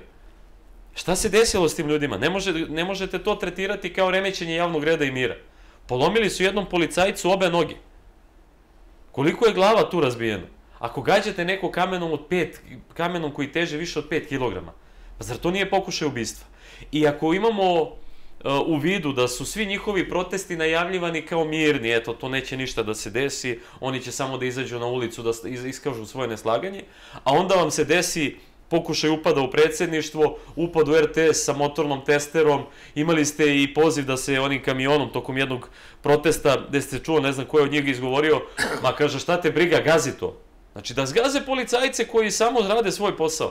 Šta se desilo s tim ljudima? Ne, može, ne možete to tretirati kao remećenje javnog reda i mira. Polomili su jednom policajcu obe noge. Koliko je glava tu razbijeno? Ako gađate neko kamenom, od pet, kamenom koji teže više od pet kilograma, pa zar to nije pokušaj ubistva? I ako imamo uh, u vidu da su svi njihovi protesti najavljivani kao mirni, eto, to neće ništa da se desi, oni će samo da izađu na ulicu, da iskažu svoje neslaganje, a onda vam se desi pokušaj upada u predsjedništvo, upad u er te es sa motornom testerom, imali ste i poziv da se onim kamionom tokom jednog protesta, gde ste čuo, ne znam ko je od njega izgovorio, ma kaže, šta te briga, gazi to. Znači da zgaze policajce koji samo rade svoj posao.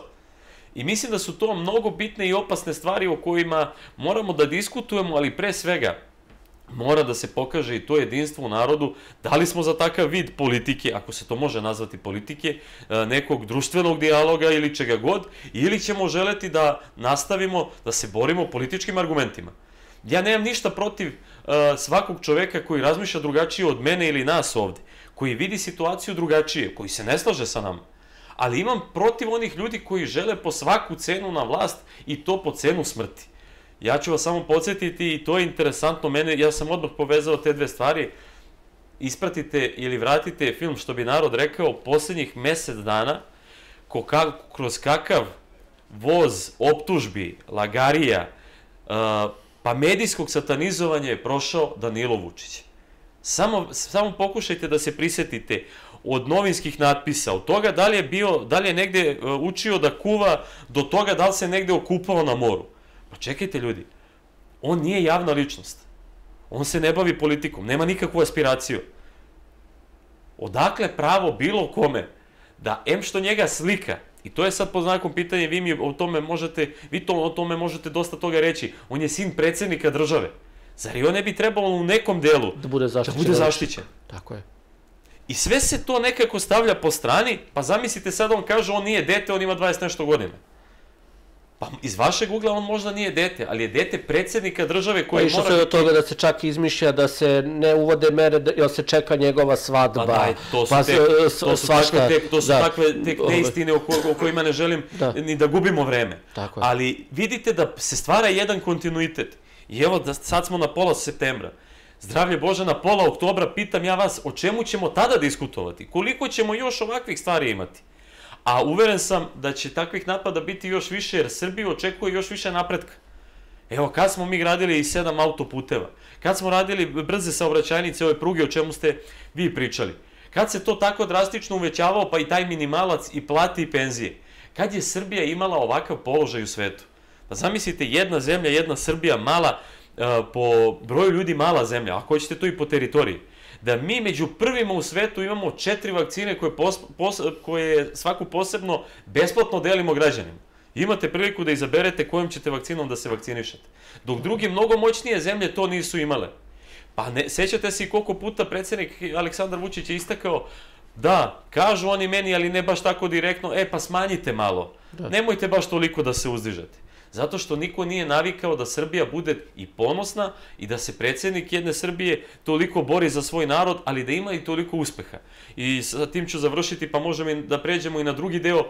I mislim da su to mnogo bitne i opasne stvari o kojima moramo da diskutujemo, ali pre svega mora da se pokaže i to jedinstvo u narodu, da li smo za takav vid politike, ako se to može nazvati politike, nekog društvenog dijaloga ili čega god, ili ćemo želeti da nastavimo da se borimo političkim argumentima. Ja nemam ništa protiv svakog čoveka koji razmišlja drugačije od mene ili nas ovde, koji vidi situaciju drugačije, koji se ne slaže sa nama. Ali imam protiv onih ljudi koji žele po svaku cenu na vlast i to po cenu smrti. Ja ću vas samo podsjetiti i to je interesantno mene, ja sam odmah povezao te dve stvari. Ispratite ili vratite film, što bi narod rekao, poslednjih mesec dana, ko ka, kroz kakav voz optužbi, lagarija, uh, pa medijskog satanizovanja je prošao Danilo Vučić. Samo, samo pokušajte da se prisetite od novinskih natpisa, od toga da li je bio, da li je negde učio da kuva, do toga da li se negde okupao na moru. Pa čekajte ljudi, on nije javna ličnost. On se ne bavi politikom, nema nikakvu aspiraciju. Odakle pravo bilo kome da, em što njega slika, i to je sad po znakom pitanja, vi mi o tome možete, vi to o tome možete dosta toga reći, on je sin predsjednika države. Zar i on ne bi trebalo u nekom delu da bude zaštićen? Da bude zaštićen. Tako je. I sve se to nekako stavlja po strani, pa zamislite sad on kaže on nije dete, on ima dvadeset nešto godina. Pa iz vašeg ugla on možda nije dete, ali je dete predsjednika države koji mora... Pa išlo se do toga da se čak izmišlja da se ne uvode mere, jer se čeka njegova svadba. Pa daj, to su, tek, to su takve, tek, to su da. takve tek neistine o, ko, o kojima ne želim da. ni da gubimo vreme. Tako je. Ali vidite da se stvara jedan kontinuitet. I evo, da sad smo na pola septembra. Zdravlje Bože, na pola oktobra, pitam ja vas, o čemu ćemo tada diskutovati? Koliko ćemo još ovakvih stvari imati? A uveren sam da će takvih napada biti još više, jer Srbiju očekuje još više napretka. Evo, kad smo mi gradili i sedam autoputeva, kad smo radili brze saobraćajnice, ove pruge o čemu ste vi pričali, kad se to tako drastično uvećavao, pa i taj minimalac i plati i penzije, kad je Srbija imala ovakav položaj u svetu? Pa zamislite, jedna zemlja, jedna Srbija, mala, po broju ljudi mala zemlja, ako hoćete to i po teritoriji, da mi među prvima u svetu imamo četiri vakcine koje, pos, pos, koje svaku posebno besplatno delimo građanima. Imate priliku da izaberete kojom ćete vakcinom da se vakcinišete. Dok drugi mnogo moćnije zemlje to nisu imale. Pa ne, sećate se i koliko puta predsjednik Aleksandar Vučić je istakao da, kažu oni meni, ali ne baš tako direktno, e pa smanjite malo, da. Nemojte baš toliko da se uzdižete. Zato što niko nije navikao da Srbija bude i ponosna i da se predsjednik jedne Srbije toliko bori za svoj narod, ali da ima i toliko uspeha. I sa tim ću završiti, pa možemo da pređemo i na drugi deo.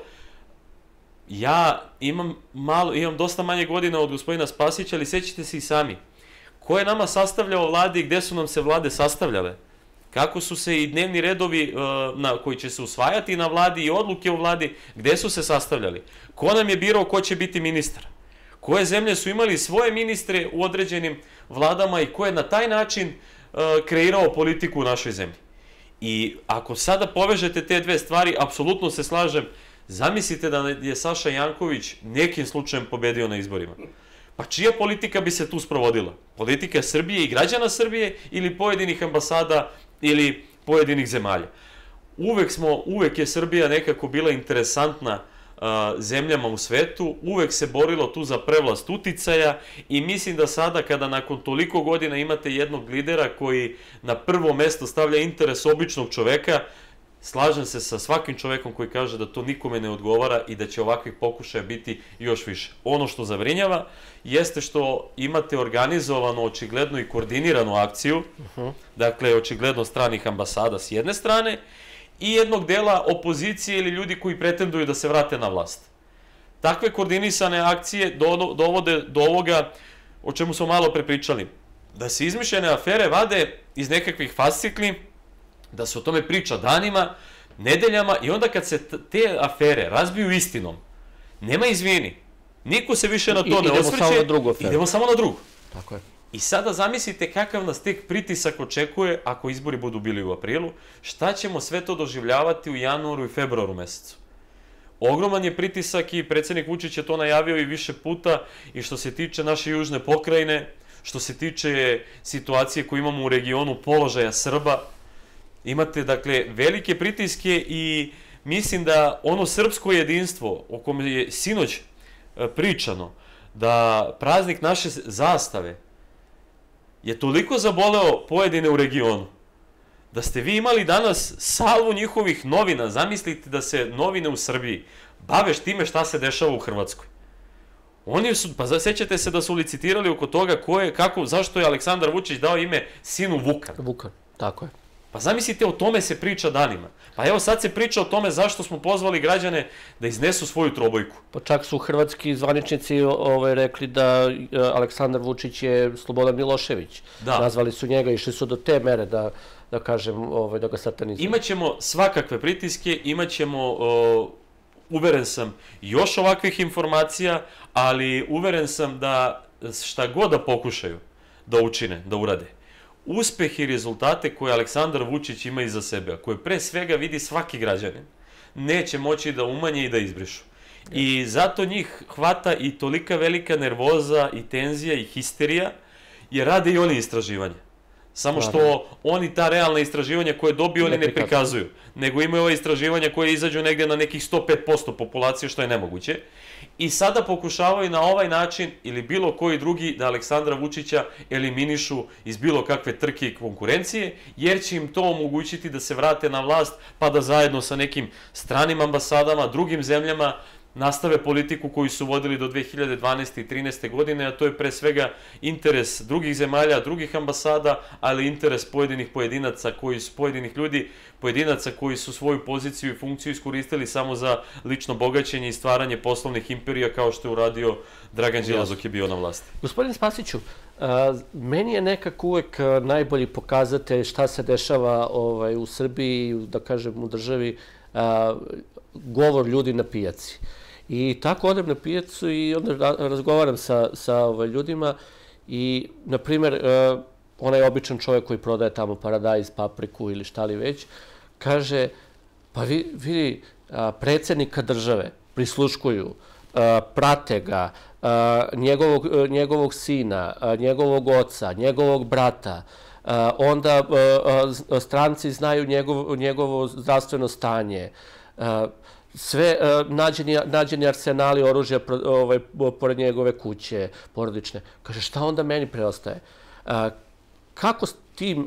Ja imam, malo, imam dosta manje godina od gospodina Spasića, ali sećate se i sami. Ko je nama sastavljao vlade i gde su nam se vlade sastavljale? Kako su se i dnevni redovi na, koji će se usvajati na vladi i odluke u vladi, gde su se sastavljali? Ko nam je birao ko će biti ministar? Koje zemlje su imali svoje ministre u određenim vladama i ko je na taj način uh, kreirao politiku u našoj zemlji. I ako sada povežete te dve stvari, apsolutno se slažem, zamislite da je Saša Janković nekim slučajem pobedio na izborima. Pa čija politika bi se tu sprovodila? Politika Srbije i građana Srbije ili pojedinih ambasada ili pojedinih zemalja? uvek smo, uvek je Srbija nekako bila interesantna zemljama u svetu, uvek se borilo tu za prevlast uticaja i mislim da sada kada nakon toliko godina imate jednog lidera koji na prvo mesto stavlja interes običnog čoveka, slažem se sa svakim čovekom koji kaže da to nikome ne odgovara i da će ovakvih pokušaja biti još više. Ono što zabrinjava jeste što imate organizovano, očigledno i koordiniranu akciju, dakle očigledno stranih ambasada s jedne strane, i jednog dela opozicije ili ljudi koji pretenduju da se vrate na vlast. Takve koordinisane akcije dovode do ovoga o čemu smo malo prepričali. Da se izmišljene afere vade iz nekakvih fascikli, da se o tome priča danima, nedeljama i onda kad se te afere razbiju istinom, nema izvini. Niko se više na to ne osvrće. Idemo samo na drugu. Tako je. I sada zamislite kakav nas tek pritisak očekuje ako izbori budu bili u aprilu, šta ćemo sve to doživljavati u januaru i februaru mesecu. Ogroman je pritisak i predsjednik Vučić je to najavio i više puta i što se tiče naše južne pokrajine, što se tiče situacije koju imamo u regionu položaja Srba. Imate, dakle, velike pritiske i mislim da ono srpsko jedinstvo o kome je sinoć pričano, da praznik naše zastave je toliko zaboleo pojedine u regionu, da ste vi imali danas salvu njihovih novina, zamislite da se novine u Srbiji bave time šta se dešava u Hrvatskoj. Oni su, pa sećate se da su licitirali oko toga ko je, kako, zašto je Aleksandar Vučić dao ime sinu Vukan. Vukan, tako je. Pa zamislite, o tome se priča danima. Pa evo sad se priča o tome zašto smo pozvali građane da iznesu svoju trobojku. Pa čak su hrvatski zvaničnici rekli da Aleksandar Vučić je Slobodan Milošević. Nazvali su njega, išli su do te mere da, da kažem, da ga satanizuju. Imaćemo svakakve pritiske, imaćemo, uveren sam, još ovakvih informacija, ali uveren sam da šta god da pokušaju da učine, da urade, uspeh i rezultate koje Aleksandar Vučić ima iza sebe, a koje pre svega vidi svaki građanin, neće moći da umanje i da izbrišu. I zato njih hvata i tolika velika nervoza i tenzija i histerija, jer rade i oni istraživanja. Samo što oni ta realna istraživanja koje dobiju, oni ne prikazuju, nego imaju ove istraživanja koje izađu negde na nekih sto pet posto populacije, što je nemoguće. I sada pokušavaju na ovaj način ili bilo koji drugi da Aleksandra Vučića eliminišu iz bilo kakve trke i konkurencije, jer će im to omogućiti da se vrate na vlast pa da zajedno sa nekim stranim ambasadama, drugim zemljama, nastave politiku koju su vodili do dve hiljade dvanaeste i trinaeste godine, a to je pre svega interes drugih zemalja, drugih ambasada, ali interes pojedinih pojedinaca, koji su pojedinih ljudi, pojedinaca koji su svoju poziciju i funkciju iskoristili samo za lično bogaćenje i stvaranje poslovnih imperija, kao što je uradio Dragan Đilas dok je bio na vlasti. Gospodin Spasiću, meni je nekako uvek najbolji pokazatelj šta se dešava u Srbiji, da kažem u državi, govor ljudi na pijaci. I tako odem na pijacu i onda razgovaram sa ljudima i, na primjer, onaj običan čovjek koji prodaje tamo paradajz, papriku ili šta li već, kaže, pa vidi, predsjednika države prisluškuju, prate ga, njegovog sina, njegovog oca, njegovog brata, onda stranci znaju njegovo zdravstveno stanje, sve nađeni arsenali oružja pored njegove kuće, porodične. Kaže, šta onda meni preostaje? Kako s tim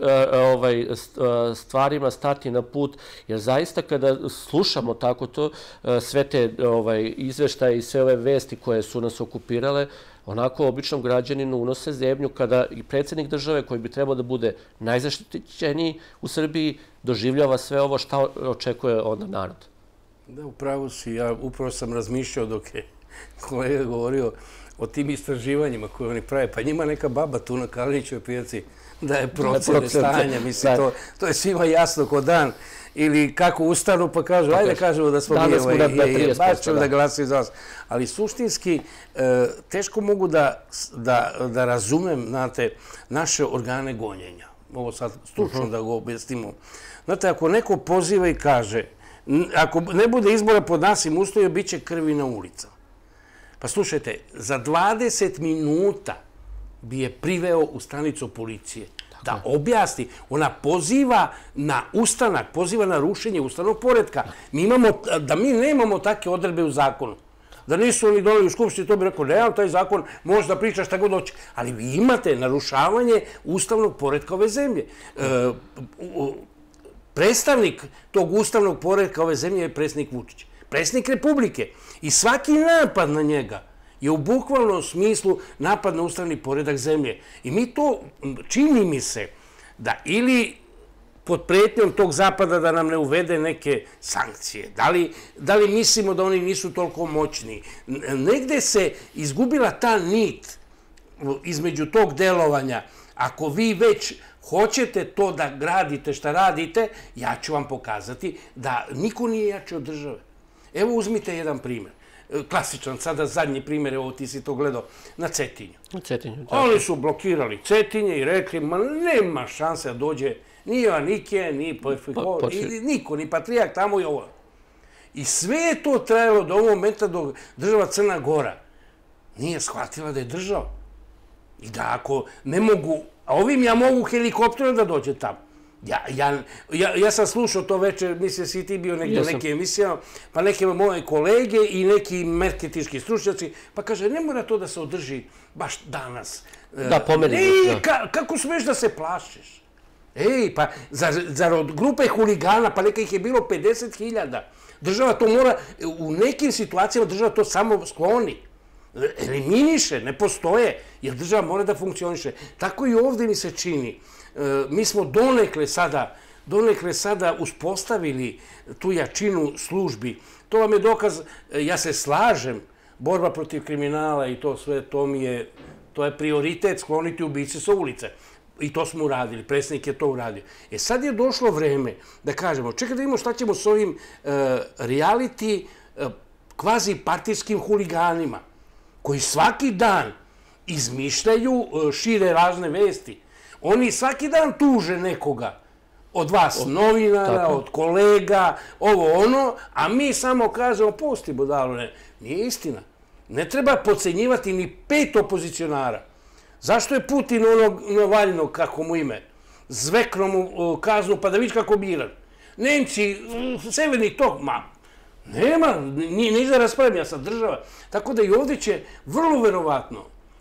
stvarima stati na put? Jer zaista kada slušamo tako to, sve te izveštaje i sve ove vesti koje su nas okupirale, onako običnom građaninu unose zemlju kada i predsjednik države, koji bi trebao da bude najzaštićeniji u Srbiji, doživljava sve ovo, šta očekuje onda narod. Da, upravo si. Ja upravo sam razmišljao dok je kolega govorio o tim istraživanjima koje oni prave. Pa njima neka baba tu na Kalinićevoj pijaci daje procene stanja. Mislim, to je svima jasno ko dan. Ili kako ustanu pa kažu, ajde kažemo da smo mi, baš ćemo da glasimo za vas. Ali suštinski, teško mogu da razumem, znate, naše organe gonjenja. Ovo sad stručno da ga objasnimo. Znate, ako neko poziva i kaže, ako ne bude izbora pod nasim uslovima, bit će krvi na ulica. Pa slušajte, za dvadeset minuta bi je priveo u stanicu policije. Da objasni. Ona poziva na ustanak, poziva na rušenje ustavnog poretka. Da mi nemamo takve odredbe u zakonu. Da nisu oni doneli u Skupštini, to bi rekao, nemam taj zakon, možeš da pričaš šta god hoće. Ali vi imate narušavanje ustavnog poretka ove zemlje. Predstavnik tog ustavnog poretka ove zemlje je predsjednik Vučić. Predsjednik Republike. I svaki napad na njega je u bukvalnom smislu napad na ustavni poredak zemlje. I mi to, čini mi se, da ili pod pretnjom tog zapada da nam ne uvede neke sankcije. Da li mislimo da oni nisu toliko moćni? Negde se izgubila ta nit između tog delovanja. Ako vi već hoćete to da gradite šta radite, ja ću vam pokazati da niko nije jači od države. Evo uzmite jedan primjer. Klasičan, sada zadnji primjer, evo ti si to gledao, na Cetinju. Na Cetinju, da. Oni su blokirali Cetinje i rekli, ma nema šanse da dođe ni Joannike, ni Porfirko, niko, ni Patrijak tamo i ovo. I sve je to trajalo do ovog momenta dok država Crna Gora nije shvatila da je država. I da ako ne mogu, a ovim ja mogu helikopterom da dođe tamo. Ja sam slušao to večer, mislim si ti bio negdje u nekim emisijama, pa neke moje kolege i neki marketinški stručnjaci, pa kaže, ne mora to da se održi baš danas. Da, pomeni. Kako smeš da se plašiš? Ej, pa zar od grupe huligana, pa neka ih je bilo pedeset hiljada, država to mora, u nekim situacijama država to samo skloni. Eliminiše, ne postoje, jer država mora da funkcioniše. Tako i ovdje mi se čini. Mi smo donekle sada, donekle sada uspostavili tu jačinu službi. To vam je dokaz, ja se slažem, borba protiv kriminala i to sve, to mi je, to je prioritet skloniti ubice sa ulice. I to smo uradili, predsjednik je to uradio. E sad je došlo vreme da kažemo, čekaj da vidimo šta ćemo s ovim reality kvazi partijskim huliganima, koji svaki dan izmišljaju, šire razne vesti. Oni svaki dan tuže nekoga od vas novinara, od kolega, ovo ono, a mi samo kažemo, pusti budalo, ne. Nije istina. Ne treba podcenjivati ni pet opozicionara. Zašto je Putin onog Navaljinog, kako mu ime, zvekno mu kaznu, pa da vidiš kako biran. Nemci, severni tok, ma, nema, nije da raspravim, ja sam država. Tako da i ovdje će vrlo verovatno,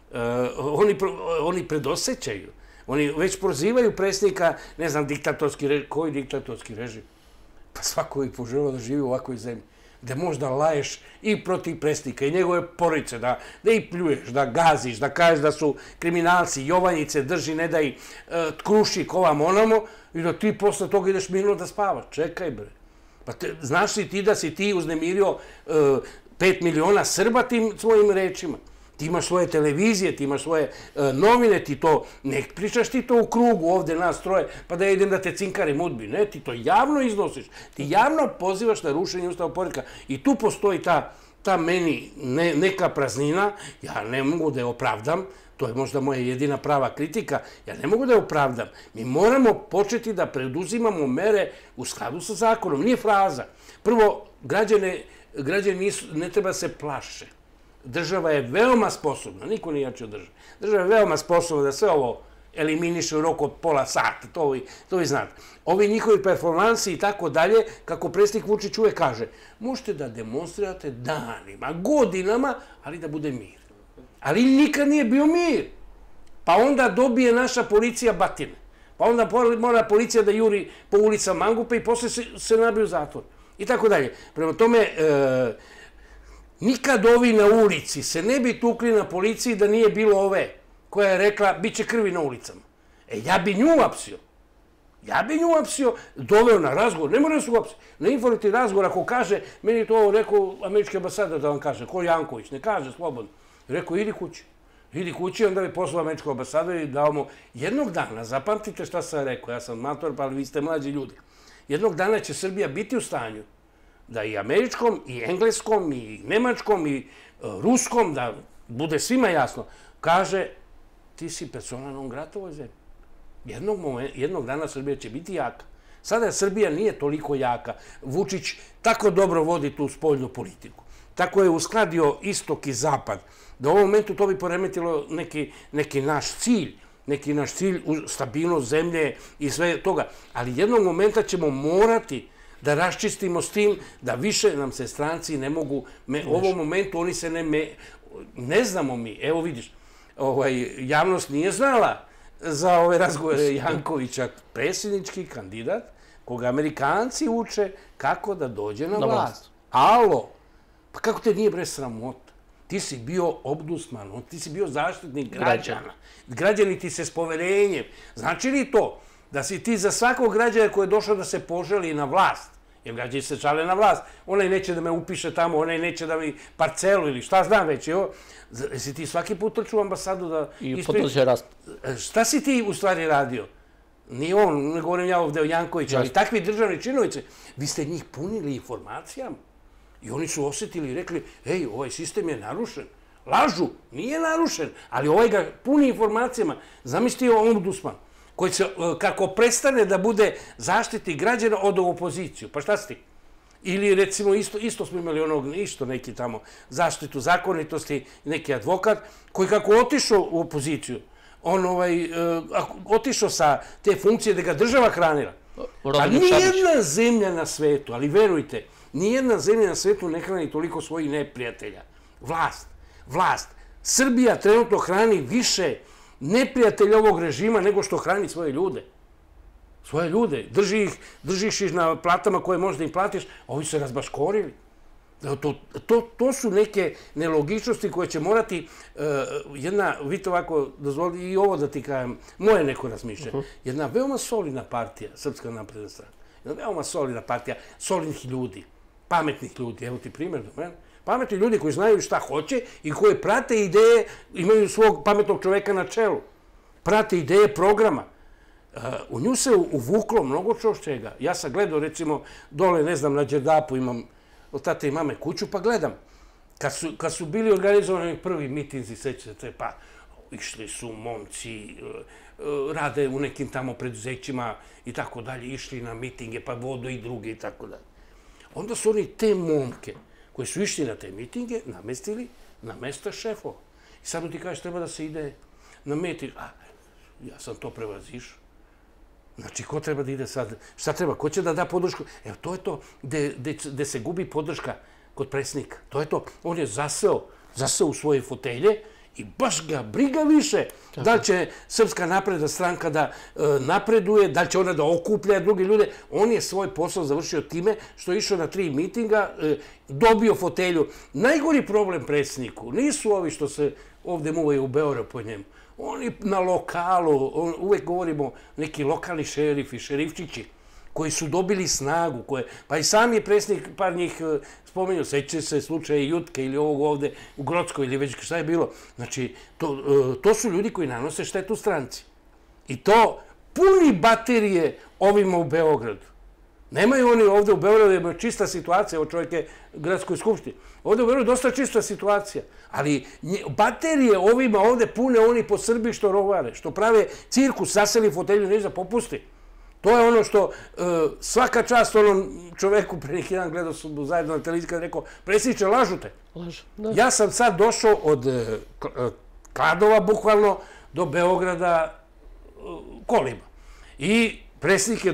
oni predosećaju, oni već prozivaju predsjednika, ne znam, diktatorski režim. Koji diktatorski režim? Pa svako bi poželao da živi u ovakvoj zemlji, gde možda laješ i protiv predsjednika i njegove porodice, da i pljuješ, da gaziš, da kažeš da su kriminalci, Jovanjice drži, ne da i kruši kovam onamo i da ti posle toga ideš mirno da spavaš. Čekaj, bre. Pa znaš li ti da si ti uznemirio pet miliona Srba tim svojim rečima? Ti imaš svoje televizije, ti imaš svoje novine, ti to, ne pričaš ti to u krugu ovde nas troje, pa da ja idem da te cinkarim udbi. Ne, ti to javno iznosiš. Ti javno pozivaš na rušenje ustavnog poretka i tu postoji ta meni neka praznina, ja ne mogu da je opravdam, to je možda moja jedina prava kritika, ja ne mogu da je opravdam. Mi moramo početi da preduzimamo mere u skladu sa zakonom. Nije fraza. Prvo, građani ne treba se plaše. Država je veoma sposobna, niko nije jači od države. Država je veoma sposobna da sve ovo eliminiše u roku od pola sata, to vi znate. Ovi njihovi performansi i tako dalje, kako predsjednik Vučić uvek kaže, možete da demonstrirate danima, godinama, ali da bude mir. Ali nikad nije bio mir. Pa onda dobije naša policija batine. Pa onda mora policija da juri po ulicama mangupe i posle se nabiju zatvor. I tako dalje. Prema tome, nikad ovi na ulici se ne bi tukli na policiji da nije bilo ove koja je rekla bit će krvi na ulicama. E, ja bi nju apsio. Ja bi nju apsio, doveo na razgovor, ne mora da su apsio. Na informativni razgovor, ako kaže, meni to rekao američki ambasador da vam kaže, ko Janković, ne kaže slobodno. Rekao, idi kući. Idi kući, onda bi poslao američkog ambasadora i dao mu jednog dana, zapamtite šta sam rekao, ja sam mator, pa vi ste mlađi ljudi. Jednog dana će Srbija biti u stanju da i američkom, i engleskom, i nemačkom, i ruskom, da bude svima jasno, kaže, ti si persona non grata u ovoj zemlji. Jednog dana Srbija će biti jaka. Sada Srbija nije toliko jaka. Vučić tako dobro vodi tu spoljnu politiku. Tako je uskladio istok i zapad. Da u ovom momentu to bi poremetilo neki naš cilj. neki naš cilj, stabilnost zemlje i sve toga. Ali jednog momenta ćemo morati da raščistimo s tim da više nam se stranci ne mogu, u ovom momentu oni se ne, ne znamo mi, evo vidiš, javnost nije znala za ove razgovore Jankovića, predsjednički kandidat, koga Amerikanci uče kako da dođe na vlast. Alo, pa kako te nije bre sramota? Ti si bio obdusman, ti si bio zaštitnik građana. Građani ti se s poverenjem. Znači li to da si ti za svakog građana koji je došao da se poželi na vlast, jer građani se žale na vlast, onaj neće da me upiše tamo, onaj neće da mi parcelu ili šta znam već, evo, si ti svaki put trču u ambasadu da... I podrže raspad. Šta si ti u stvari radio? Nije on, ne govorim ja ovdje o Jankoviću, ali takvi državni činovice, vi ste njih punili informacijama i oni su osjetili i rekli, ej, ovaj sistem je narušen. Lažu, nije narušen, ali ovaj ga puni informacijama. Zamislite ombudsman, koji se, kako prestane da bude zaštitnik građana, od opoziciju. Pa šta si ti? Ili recimo isto smo imali onog, isto neki tamo zaštitu zakonitosti, neki advokat, koji kako otišao u opoziciju, on otišao sa te funkcije da ga država hranila. A nijedna zemlja na svetu, ali verujte, nijedna zemlja na svetu ne hrani toliko svojih neprijatelja. Vlast, vlast. Srbija trenutno hrani više neprijatelja ovog režima nego što hrani svoje ljude. Svoje ljude. Držiš ih na platama koje možda im platiš, a ovi se razbaškorili. To su neke nelogičnosti koje će morati jedna, vidite ovako, dozvoli i ovo da ti kajem, moje neko razmišljanje, jedna veoma solidna partija, Srpska napredna stranka, jedna veoma solidna partija, solidnih ljudi, pametnih ljudi, evo ti primjer do mene, pametni ljudi koji znaju šta hoće i koji prate ideje, imaju svog pametnog čoveka na čelu, prate ideje programa. U nju se uvuklo mnogo čega. Ja sam gledao, recimo, dole, ne znam, na Đerdapu imam od tate i mame kuću, pa gledam. Kad su bili organizovani prvi mitinzi, sećate se, pa išli su momci, rade u nekim tamo preduzećima i tako dalje, išli na mitinge, pa vodu i druge i tako dalje. Onda su oni te momke koji su išli na te mitinge namestili na mesta šefova. I sad mu ti kažeš, treba da se ide na miting. A, ja sam to prevazišao. Znači, ko treba da ide sad? Šta treba? Ko će da da podršku? Evo, to je to gde se gubi podrška kod predsjednika. To je to. On je zaseo, zaseo u svoje fotelje i baš ga briga više da li će Srpska napredna stranka da napreduje, da li će ona da okuplja druge ljude. On je svoj posao završio time što je išao na tri mitinga, dobio fotelju. Najgori problem predsjedniku nisu ovi što se ovdje muvaju u Beogradu po njemu. Oni na lokalu, uvek govorimo neki lokalni šerifi, šerifčići, koji su dobili snagu, pa i sam je predsjednik par njih spomenuo, seća se slučaje Jutke ili ovog ovde u Grockoj ili već šta je bilo. Znači, to su ljudi koji nanose štetu stranci. I to puni baterije ovima u Beogradu. Nemaju oni ovde u Beogradu, je čista situacija, ovo čovjek je u gradskoj skupštini. Ovde u Beogradu je dosta čista situacija, ali baterije ovima ovde pune oni po Srbiji što rovare, što prave cirkus, saseli fotelju, neće da popusti. To je ono što svaka čast onom čoveku pre neki dan gledao su zajedno na televiziji kada je rekao, predsjedniče, lažu te. Ja sam sad došao od Kladova, bukvalno, do Beograda kolima. I predsjednik je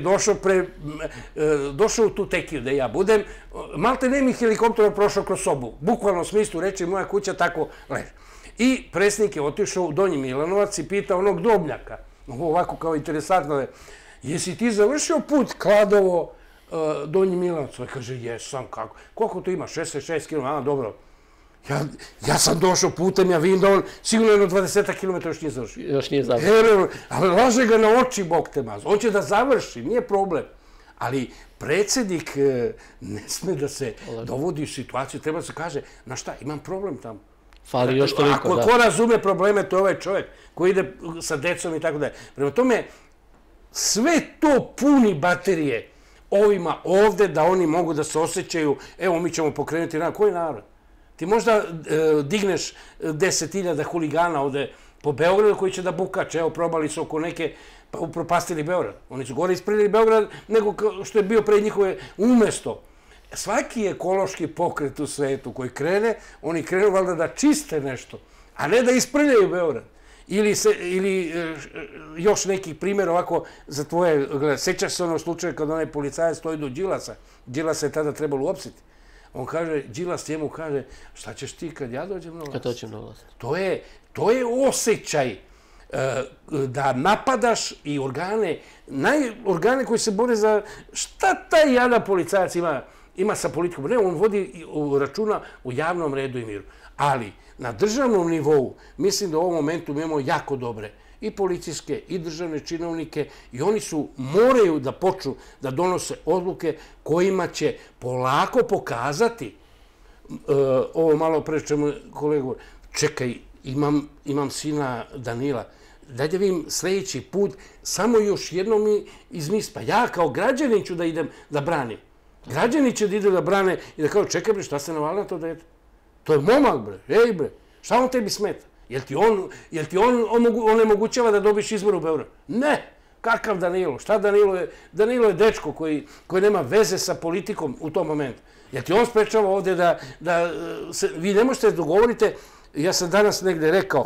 došao u tu tekiju da ja budem, malte ne mi helikopterom prošao kroz sobu, bukvalno u smislu reći moja kuća tako leži. I predsjednik je otišao u Donji Milanovac i pitao onog Drobnjaka, ovako kao interesantno je, jesi ti završio put Kladovo, Donji Milanovac? On kaže, jesam, kako? Koliko to ima? šezdeset šest kilometara, dobro. Ja sam došao putem, ja vidim da on sigurno jedno dvadeset kilometara još nije završio. Još nije završio. Ali laže ga na oči, Bog te maz. On će da završi, nije problem. Ali predsjednik ne sme da se dovodi u situaciju, treba da se kaže, na šta, imam problem tamo. Fali još toliko, da. Ako ko razume probleme, to je ovaj čovjek koji ide sa decom i tako dalje. Prema tome, sve to puni baterije ovima ovde da oni mogu da se osjećaju, evo mi ćemo pokrenuti narod. Koji narod? Ti možda digneš deset hiljada huligana ovde po Beogradu koji će da bukače, evo probali su oko neke, pa upropastili Beograd. Oni su gore ispredili Beograd nego što je bio pre njihove umesto. Svaki ekološki pokret u svetu koji krene, oni krenu valjda da čiste nešto, a ne da ispredljaju Beograd. Ili još nekih primjera ovako za tvoje, gleda, sećaš se ono slučaje kad onaj policajac stoji do Đilasa, Đilasa je tada trebalo uopsiti. On kaže, Đilas njemu kaže, šta ćeš ti kad ja dođem na vlast? Kad dođem na vlast. To je osjećaj da napadaš i organe, organe koji se bore za šta taj jada policajac ima sa politikom. Ne, on vodi računa u javnom redu i miru. Ali na državnom nivou mislim da u ovom momentu imamo jako dobre i policijske i državne činovnike i oni su, moraju da počnu da donose odluke kojima će polako pokazati, ovo malo pre čemu kolega govori, čekaj, imam sina Danila, daj da vidim sljedeći put, samo još jednom mi izmis, pa ja kao građanin ću da idem da branim. Građani će da ide da brane i da kao, čekaj bre, šta se navali na to dete? To je momak bre, ej bre, šta on tebi smeta? Jel ti on onemogućava da dobiš izbor u Beogradu? Ne, kakav Danilo, šta Danilo je? Danilo je dečko koji nema veze sa politikom u tom momentu. Jel ti on sprečava ovdje da vi ne možete dogovorite, ja sam danas negde rekao,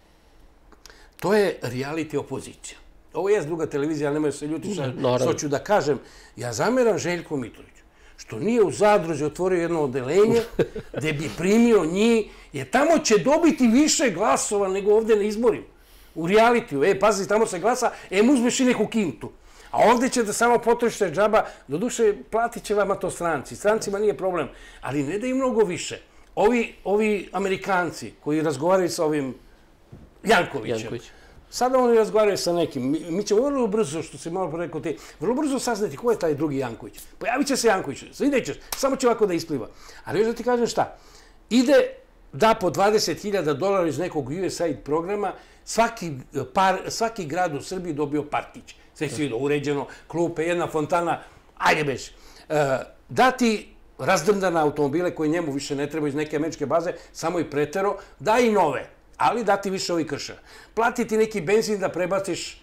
to je reality opozicija. Ovo je druga televizija, ali nemaju se ljuti što ću da kažem. Ja zameram Željku Mitroviću, što nije u Zadruzi otvorio jedno odelenje gde bi primio njih, jer tamo će dobiti više glasova nego ovdje na izborima. U realitiju. E, pazi, tamo se glasa, em uzmeš i neku kintu. A ovdje će da samo potrošite džaba, doduše platit će vama to stranci. Strancima nije problem, ali ne da im mnogo više. Ovi Amerikanci koji razgovaraju sa ovim Jankovićem, sada oni razgovaraju sa nekim. Mi ćemo vrlo brzo, što si malo rekao ti, vrlo brzo saznati ko je taj drugi Janković. Pojavit će se Janković, vidjet ćeš, samo će ovako da ispliva. Ali još da ti kažem šta, ide da po dvadeset hiljada dolara iz nekog U S A I D programa, svaki grad u Srbiji dobio parkić. Sve si vidio, uređeno, klupe, jedna fontana, ajde beš. Dati razdrndane automobile koji njemu više ne treba iz neke američke baze, samo i pretero, da i nove. Ali dati više ovih krša. Platiti neki benzin da prebaciš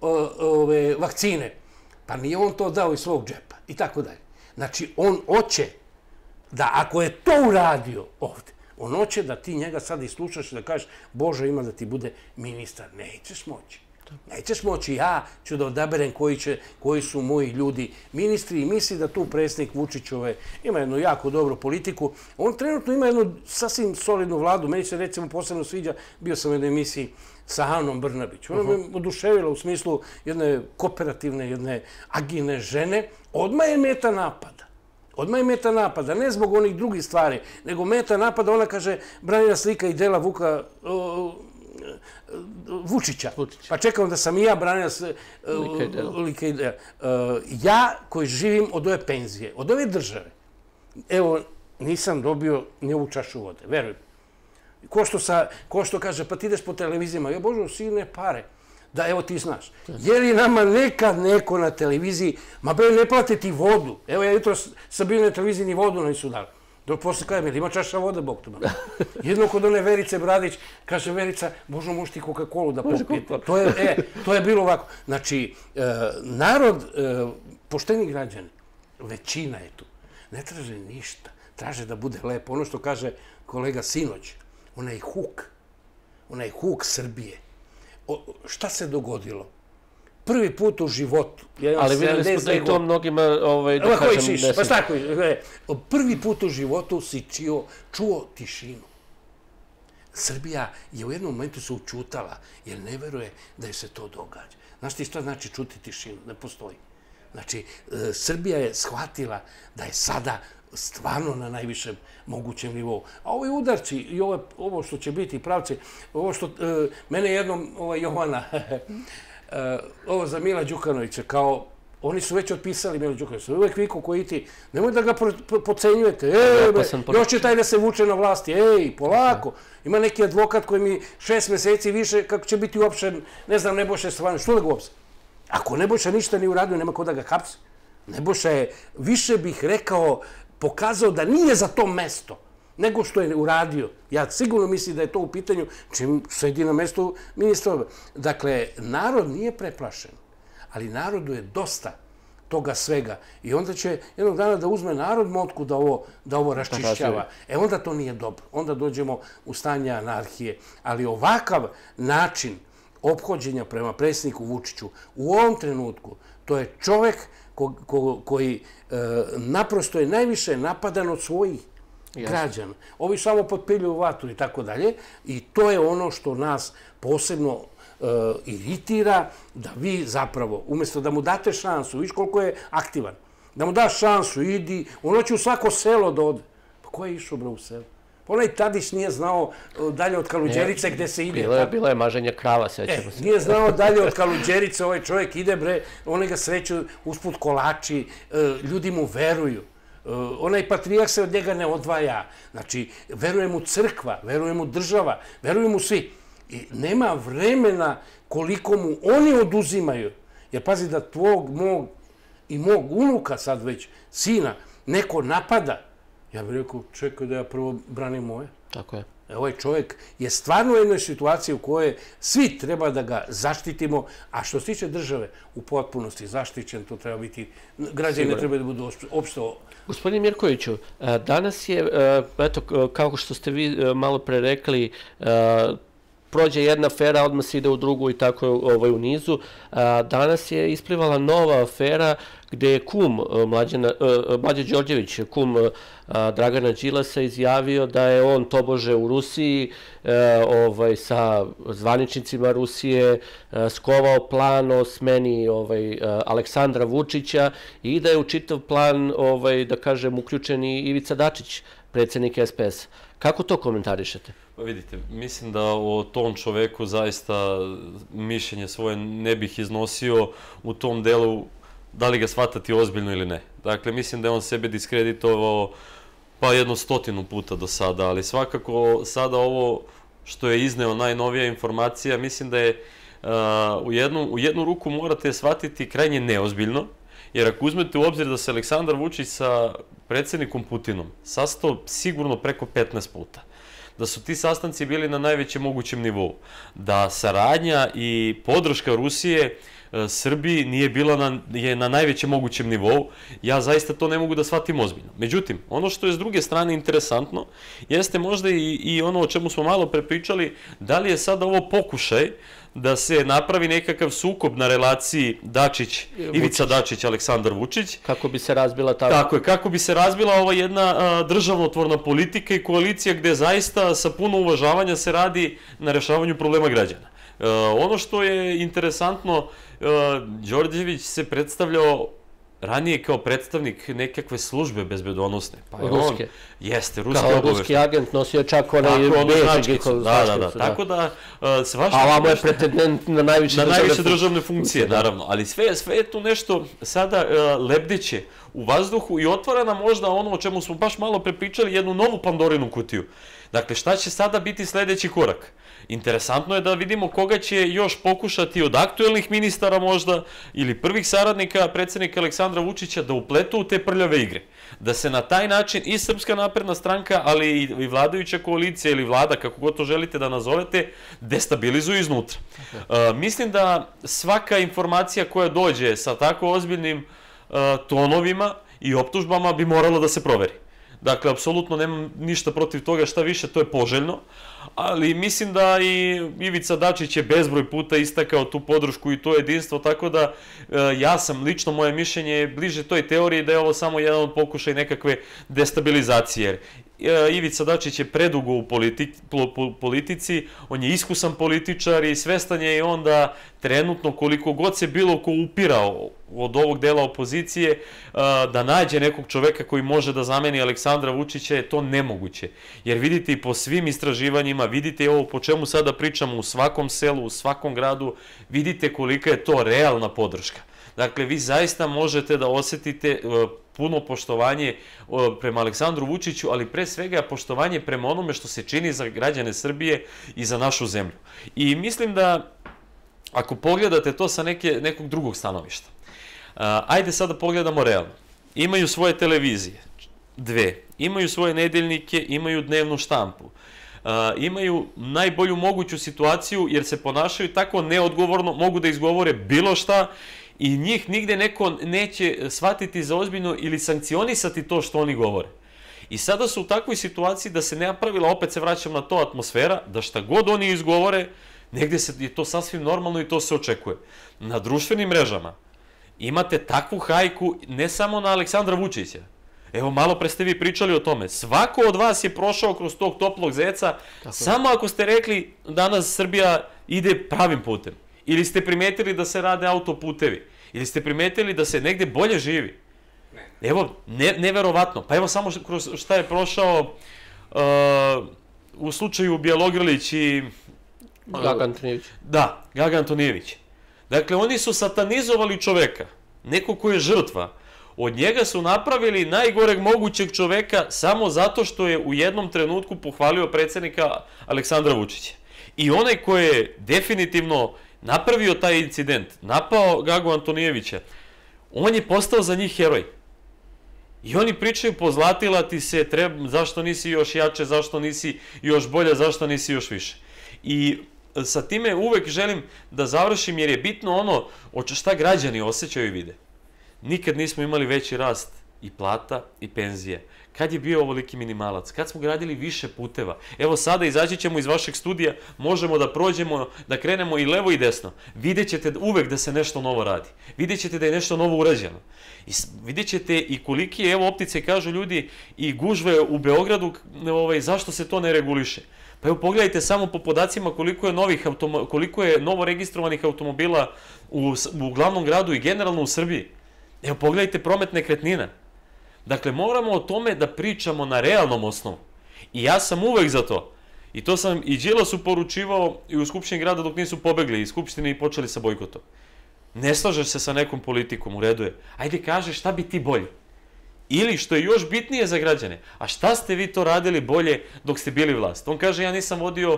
vakcine. Pa nije on to dao iz svog džepa. I tako dalje. Znači, on hoće da, ako je to uradio ovdje, on hoće da ti njega sad islušaš i da kažeš, Bože, ima da ti bude ministar. Nećeš moći. Nećeš moći. Ja ću da odaberem koji su moji ljudi ministri i misli da tu predsjednik Vučić ima jednu jako dobru politiku. On trenutno ima jednu sasvim solidnu vladu. Meni se recimo posebno sviđa, bio sam u jednoj emisiji sa Anom Brnabić. Ona me oduševila u smislu jedne kooperativne, jedne agilne žene. Odmah je meta napada. Odmah je meta napada, ne zbog onih drugih stvari, nego meta napada, ona kaže, branila slika i dela Vuka Vučića. Pa čekam da sam i ja branila lika i dela. Ja koji živim od ove penzije, od ove države, evo, nisam dobio ni ovu čašu vode, verujem. Ko što kaže, pa ti ideš po televizijama, jo Bože, sine pare. Da, evo ti znaš. Je li nama nekad neko na televiziji, ma bre, ne plate ti vodu. Evo, ja jutro sam bio na televiziji, ni vodu nisu dali. Dok posle kada ima čaša vode, Bog to ima. Jedno kod one Verice Bradić, kaže Verica, Božo, možeš ti Coca-Cola da popijete. To je bilo ovako. Znači, narod, pošteni građani, većina je tu. Ne traže ništa. Traže da bude lepo. Ono što kaže kolega sinoć, onaj huk, onaj huk Srbije. Šta se dogodilo? Prvi put u životu. Ali vidjeli smo da i to mnogima, da kažem, ne pa tako, prvi put u životu si čuo tišinu. Srbija je u jednom momentu se učutala, jer ne veruje da je se to događa. Znaš ti šta znači čuti tišinu? Ne postoji. Znači, Srbija je shvatila da je sada stvarno na najvišem mogućem nivou. A ovi udarci i ovo što će biti pravci, ovo što mene jednom, ova Jovana, ovo za Mila Đukanovića, kao, oni su već otpisali Mila Đukanovića, uvek viko koji ti, nemoj da ga pocenjujete, ej, još će taj da se vuče na vlasti, ej, polako, ima neki advokat koji mi šest meseci više, kako će biti uopšen, ne znam, Nebojša Stefanović, što da ga uopse? Ako Nebojša ništa nije uradio, nema ko da ga hapsi. Nebojša je, više bih rekao, pokazao da nije za to mesto, nego što je uradio. Ja sigurno mislim da je to u pitanju čim sedi na mestu ministra. Dakle, narod nije preplašen, ali narodu je dosta toga svega. I onda će jednog dana da uzme narod motku da ovo raščišćava. E onda to nije dobro. Onda dođemo u stanje anarhije. Ali ovakav način ophođenja prema predsjedniku Vučiću u ovom trenutku, to je čovek koji naprosto je najviše napadan od svojih građana. Ovi samo potpiljuju vatru i tako dalje. I to je ono što nas posebno iritira, da vi zapravo, umjesto da mu date šansu, viš koliko je aktivan, da mu daš šansu, idi, ono će u svako selo da ode. Pa ko je išao, bro, u selo? Pa onaj Tadić nije znao dalje od Kaluđerice gde se ide. Bilo je maženje krava, sećamo se. Nije znao dalje od Kaluđerice, ovaj čovjek ide, bre, oni ga sreću usput kolači, ljudi mu veruju. Onaj patrijak se od njega ne odvaja. Znači, veruje mu crkva, veruje mu država, veruje mu svi. I nema vremena koliko mu oni oduzimaju. Jer pazi da tvog, mog i mog unuka, sad već sina, neko napada. Ja bih rekao, čekaj da ja prvo branim moje. Tako je. Ovaj čovjek je stvarno u jednoj situaciji u kojoj svi treba da ga zaštitimo, a što se tiče države, u potpunosti zaštićen, to treba biti, građani ne treba da budu opšto... Gospodin Mirkoviću, danas je, eto, kao što ste vi malo pre rekli, prođe jedna afera, odmah se ide u drugu i tako u nizu. Danas je isplivala nova afera gde je kum Mlađe Đorđević, kum Dragana Đilasa, izjavio da je on tobože u Rusiji sa zvaničnicima Rusije skovao plan o smeni Aleksandra Vučića i da je u čitav plan, da kažem, uključen i Ivica Dačić, predsjednik S P S. Kako to komentarišete? Pa vidite, mislim da o tom čoveku zaista mišljenje svoje ne bih iznosio u tom delu da li ga shvatati ozbiljno ili ne. Dakle, mislim da je on sebe diskreditovao pa jedno stotinu puta do sada, ali svakako sada ovo što je izneo najnovija informacija, mislim da je u jednu ruku morate shvatiti krajnje neozbiljno, jer ako uzmete u obzir da se Aleksandar Vučić sa predsjednikom Putinom sastao sigurno preko petnaest puta, da su ti sastanci bili na najvećem mogućem nivou, da saradnja i podrška Rusije Srbiji nije bila na najvećem mogućem nivou, ja zaista to ne mogu da shvatim ozbiljno. Međutim, ono što je s druge strane interesantno, jeste možda i ono o čemu smo malo prepričali, da li je sada ovo pokušaj da se napravi nekakav sukob na relaciji Dačić, Ivica Dačić, Aleksandar Vučić. Kako bi se razbila ta... Tako je, kako bi se razbila ova jedna državotvorna politika i koalicija gde zaista sa puno uvažavanja se radi na rešavanju problema građana. Ono što je interesantno, Đorđević se predstavljao ranije kao predstavnik nekakve službe bezbedonosne. Ruske. Jeste, ruske obaveštenje. Kao ruski agent nosio čak onaj bežigicu. Da, da, da. Tako da... A ovamo je pretendent na najviše državne funkcije, naravno. Ali sve je tu nešto sada lebdeće u vazduhu i otvara nam možda ono o čemu smo baš malo prepričali, jednu novu Pandorinu kutiju. Dakle, šta će sada biti sledeći korak? Interesantno je da vidimo koga će još pokušati od aktuelnih ministara možda ili prvih saradnika predsjednika Aleksandra Vučića da upletu u te prljave igre. Da se na taj način i Srpska napredna stranka, ali i vladajuća koalicija ili vlada, kako god to želite da nazovete, destabilizuju iznutra. Mislim da svaka informacija koja dođe sa tako ozbiljnim tonovima i optužbama bi morala da se proveri. Dakle, apsolutno nemam ništa protiv toga, šta više, to je poželjno, ali mislim da i Ivica Dačić je bezbroj puta istakao tu podršku i to jedinstvo, tako da ja sam, lično moje mišljenje, bliže toj teoriji da je ovo samo jedan od pokušaja nekakve destabilizacije. Ivica Dačić je predugo u politici, on je iskusan političar i svestan je i on da trenutno koliko god se bilo ko upirao od ovog dela opozicije, da nađe nekog čoveka koji može da zameni Aleksandra Vučića je to nemoguće. Jer vidite i po svim istraživanjima, vidite i ovo po čemu sada pričamo u svakom selu, u svakom gradu, vidite kolika je to realna podrška. Dakle, vi zaista možete da osetite puno poštovanje prema Aleksandru Vučiću, ali pre svega poštovanje prema onome što se čini za građane Srbije i za našu zemlju. I mislim da, ako pogledate to sa nekog drugog stanovišta, ajde sad da pogledamo realno. Imaju svoje televizije, dve, imaju svoje nedeljnike, imaju dnevnu štampu, imaju najbolju moguću situaciju jer se ponašaju tako neodgovorno, mogu da izgovore bilo šta i njih nigde neko neće shvatiti za ozbiljno ili sankcionisati to što oni govore. I sada su u takvoj situaciji da se ne napravila, opet se vraćam na to, atmosfera, da šta god oni izgovore, Negde je to sasvim normalno i to se očekuje. Na društvenim mrežama imate takvu hajku ne samo na Aleksandra Vučića. Evo, malo pre ste vi pričali o tome. Svako od vas je prošao kroz tog toplog zeca samo ako ste rekli danas Srbija ide pravim putem. Ili ste primetili da se rade autoputevi. Ili ste primetili da se negde bolje živi. Evo, neverovatno. Pa evo samo kroz šta je prošao u slučaju Bjelogrlić i... Gaga Antonijević. Da, Gaga Antonijević. Dakle, oni su satanizovali čoveka, neko ko je žrtva. Od njega su napravili najgoreg mogućeg čoveka samo zato što je u jednom trenutku pohvalio predsjednika Aleksandra Vučića. I onaj ko je definitivno napravio taj incident, napao Gagu Antonijevića, on je postao za njih heroj. I oni pričaju, pozlatila ti se, zašto nisi još jače, zašto nisi još bolje, zašto nisi još više. I sa time uvek želim da završim jer je bitno ono šta građani osjećaju i vide. Nikad nismo imali veći rast i plata i penzije. Kad je bio ovoliki minimalac? Kad smo gradili više puteva? Evo sada izaći ćemo iz vašeg studija, možemo da prođemo, da krenemo i levo i desno. Vidjet ćete uvek da se nešto novo radi. Vidjet ćete da je nešto novo urađeno. Vidjet ćete i koliki je, evo optice kažu ljudi, i gužve u Beogradu, zašto se to ne reguliše. Pa evo pogledajte samo po podacima koliko je novo registrovanih automobila u glavnom gradu i generalno u Srbiji. Evo pogledajte promet nekretnina. Dakle, moramo o tome da pričamo na realnom osnovu. I ja sam uvek za to. I to sam i Đilasu poručivao i u Skupštini grada dok nisu pobegli iz Skupštine i počeli sa bojkotom. Ne slažeš se sa nekom politikom, u redu je. Ajde kaži šta bi ti bolje. Ili što je još bitnije za građane, a šta ste vi to radili bolje dok ste bili vlast? On kaže, ja nisam vodio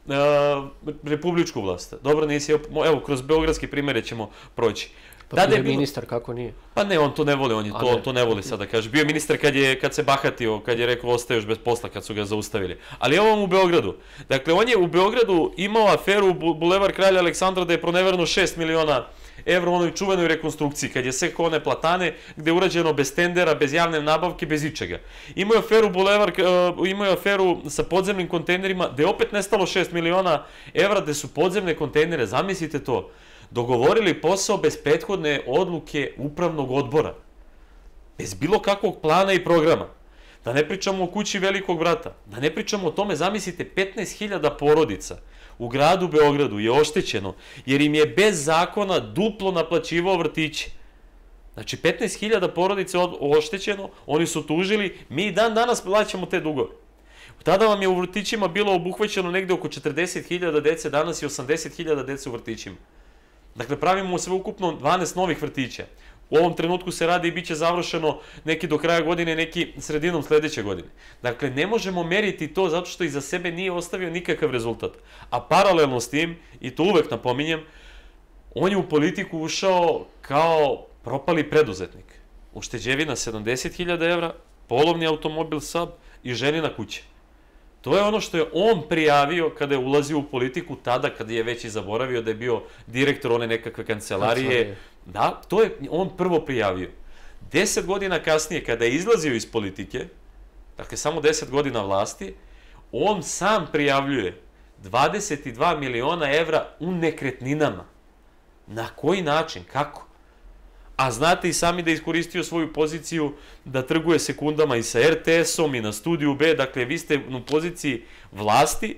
republičku vlast. Dobro, nisi, evo, kroz beogradske primere ćemo proći. Pa bio je ministar, kako nije? Pa ne, on to ne voli, on to ne voli sada, kaže. Bio je ministar kad se bahatio, kad je rekao ostaje još bez posla, kad su ga zaustavili. Ali evo vam u Beogradu. Dakle, on je u Beogradu imao aferu Bulevar Kralja Aleksandra da je pronevereno šest miliona evra u onoj čuvenoj rekonstrukciji, kad je sekao one platane, gde je urađeno bez tendera, bez javne nabavke, bez ičega. Imao je aferu Bulevar, imao je aferu sa podzemnim kontejnerima, gde je opet nestalo šest miliona evra, gde su podzemne kontejnere, zamislite to, dogovorili posao bez prethodne odluke upravnog odbora. Bez bilo kakvog plana i programa. Da ne pričamo o kući Velikog brata. Da ne pričamo o tome, zamislite, petnaest hiljada porodica u gradu Beogradu je oštećeno jer im je bez zakona duplo naplaćivao vrtiće. Znači, petnaest hiljada porodica je oštećeno, oni su tužili, mi i dan danas plaćamo te dugove. Tada vam je u vrtićima bilo obuhvaćeno negde oko četrdeset hiljada dece, danas je osamdeset hiljada dece u vrtićima. Dakle, pravimo sve ukupno dvanaest novih vrtića. U ovom trenutku se radi i bit će završeno neki do kraja godine, neki sredinom sledeće godine. Dakle, ne možemo meriti to zato što iza sebe nije ostavio nikakav rezultat. A paralelno s tim, i to uvek napominjem, on je u politiku ušao kao propali preduzetnik. Ušteđevina sedamdeset hiljada evra, polovni automobil Saab i ženina kuća. To je ono što je on prijavio kada je ulazio u politiku, tada kada je već i zaboravio da je bio direktor one nekakve kancelarije. Da, to je on prvo prijavio. Deset godina kasnije, kada je izlazio iz politike, dakle samo deset godina vlasti, on sam prijavljuje dvadeset dva miliona evra u nekretninama. Na koji način? Kako? A znate i sami da je iskoristio svoju poziciju da trguje sekundama i sa er te esom i na Studiju B, dakle vi ste u poziciji vlasti,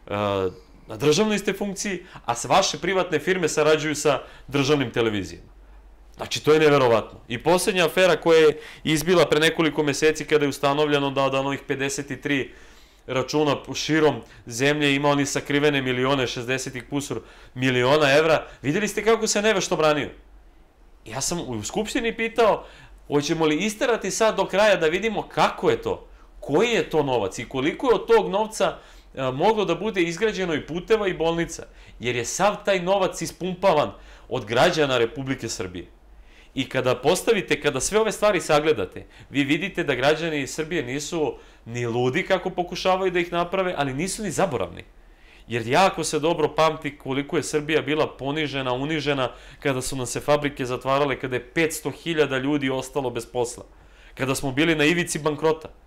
na državnoj ste funkciji, a vaše privatne firme sarađuju sa državnim televizijama. Znači, to je neverovatno. I posljednja afera koja je izbila pre nekoliko meseci kada je ustanovljeno da od onih pedeset tri računa širom zemlje ima oni sakrivene milione, šezdeset kusur miliona evra, vidjeli ste kako se nevešto branio. Ja sam u Skupštini pitao, hoćemo li isterati sad do kraja da vidimo kako je to, koji je to novac i koliko je od tog novca moglo da bude izgrađeno i puteva i bolnica, jer je sav taj novac ispumpavan od građana Republike Srbije. I kada postavite, kada sve ove stvari sagledate, vi vidite da građani Srbije nisu ni ludi kako pokušavaju da ih naprave, ali nisu ni zaboravni. Jer jako se dobro pamti koliko je Srbija bila ponižena, unižena kada su nam se fabrike zatvarale, kada je petsto hiljada ljudi ostalo bez posla, kada smo bili na ivici bankrota.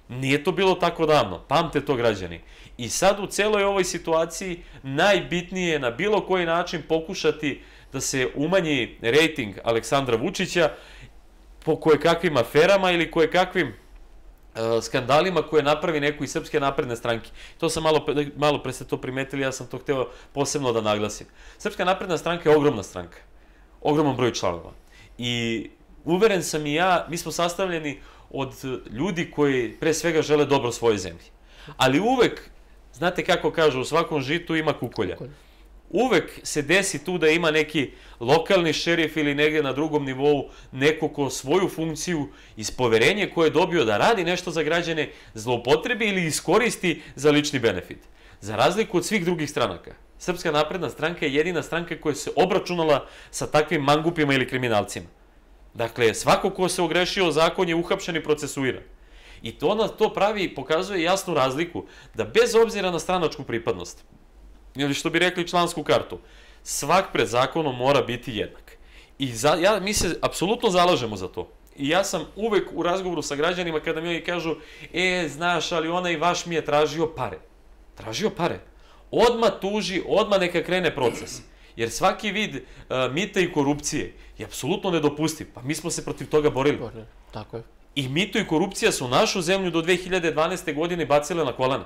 Nije to bilo tako davno, pamte to građani. I sad u celoj ovoj situaciji najbitnije je na bilo koji način pokušati da se umanji rejting Aleksandra Vučića po kojekakvim aferama ili kojekakvim skandalima koje napravi neko iz Srpske napredne stranke. To sam malo, malo pre ste to primetili, ja sam to hteo posebno da naglasim. Srpska napredna stranka je ogromna stranka. Ogroman broj članova. I uveren sam i ja, mi smo sastavljeni od ljudi koji pre svega žele dobro svoje zemlji. Ali uvek, znate kako kažu, u svakom žitu ima kukolja. Uvek se desi tu da ima neki lokalni šerif ili negdje na drugom nivou neko ko svoju funkciju iz poverenja koje je dobio da radi nešto za građane zloupotrebi ili iskoristi za lični benefit. Za razliku od svih drugih stranaka, Srpska napredna stranka je jedina stranka koja se obračunala sa takvim mangupima ili kriminalcima. Dakle, svako ko se ogrešio o zakon je uhapšen i procesuiran. I to nas to pravi i pokazuje jasnu razliku da bez obzira na stranačku pripadnost, ili što bi rekli člansku kartu, svak pred zakonom mora biti jednak. I ja, mi se apsolutno zalažemo za to. I ja sam uvek u razgovoru sa građanima kada mi oni kažu, e, znaš, ali onaj vaš mi je tražio pare. Tražio pare. Odmah tuži, odmah neka krene proces. Jer svaki vid uh, mita i korupcije je apsolutno nedopustiv. Pa mi smo se protiv toga borili. Tako je. I mito i korupcija su našu zemlju do dve hiljade dvanaeste. godine bacile na kolena.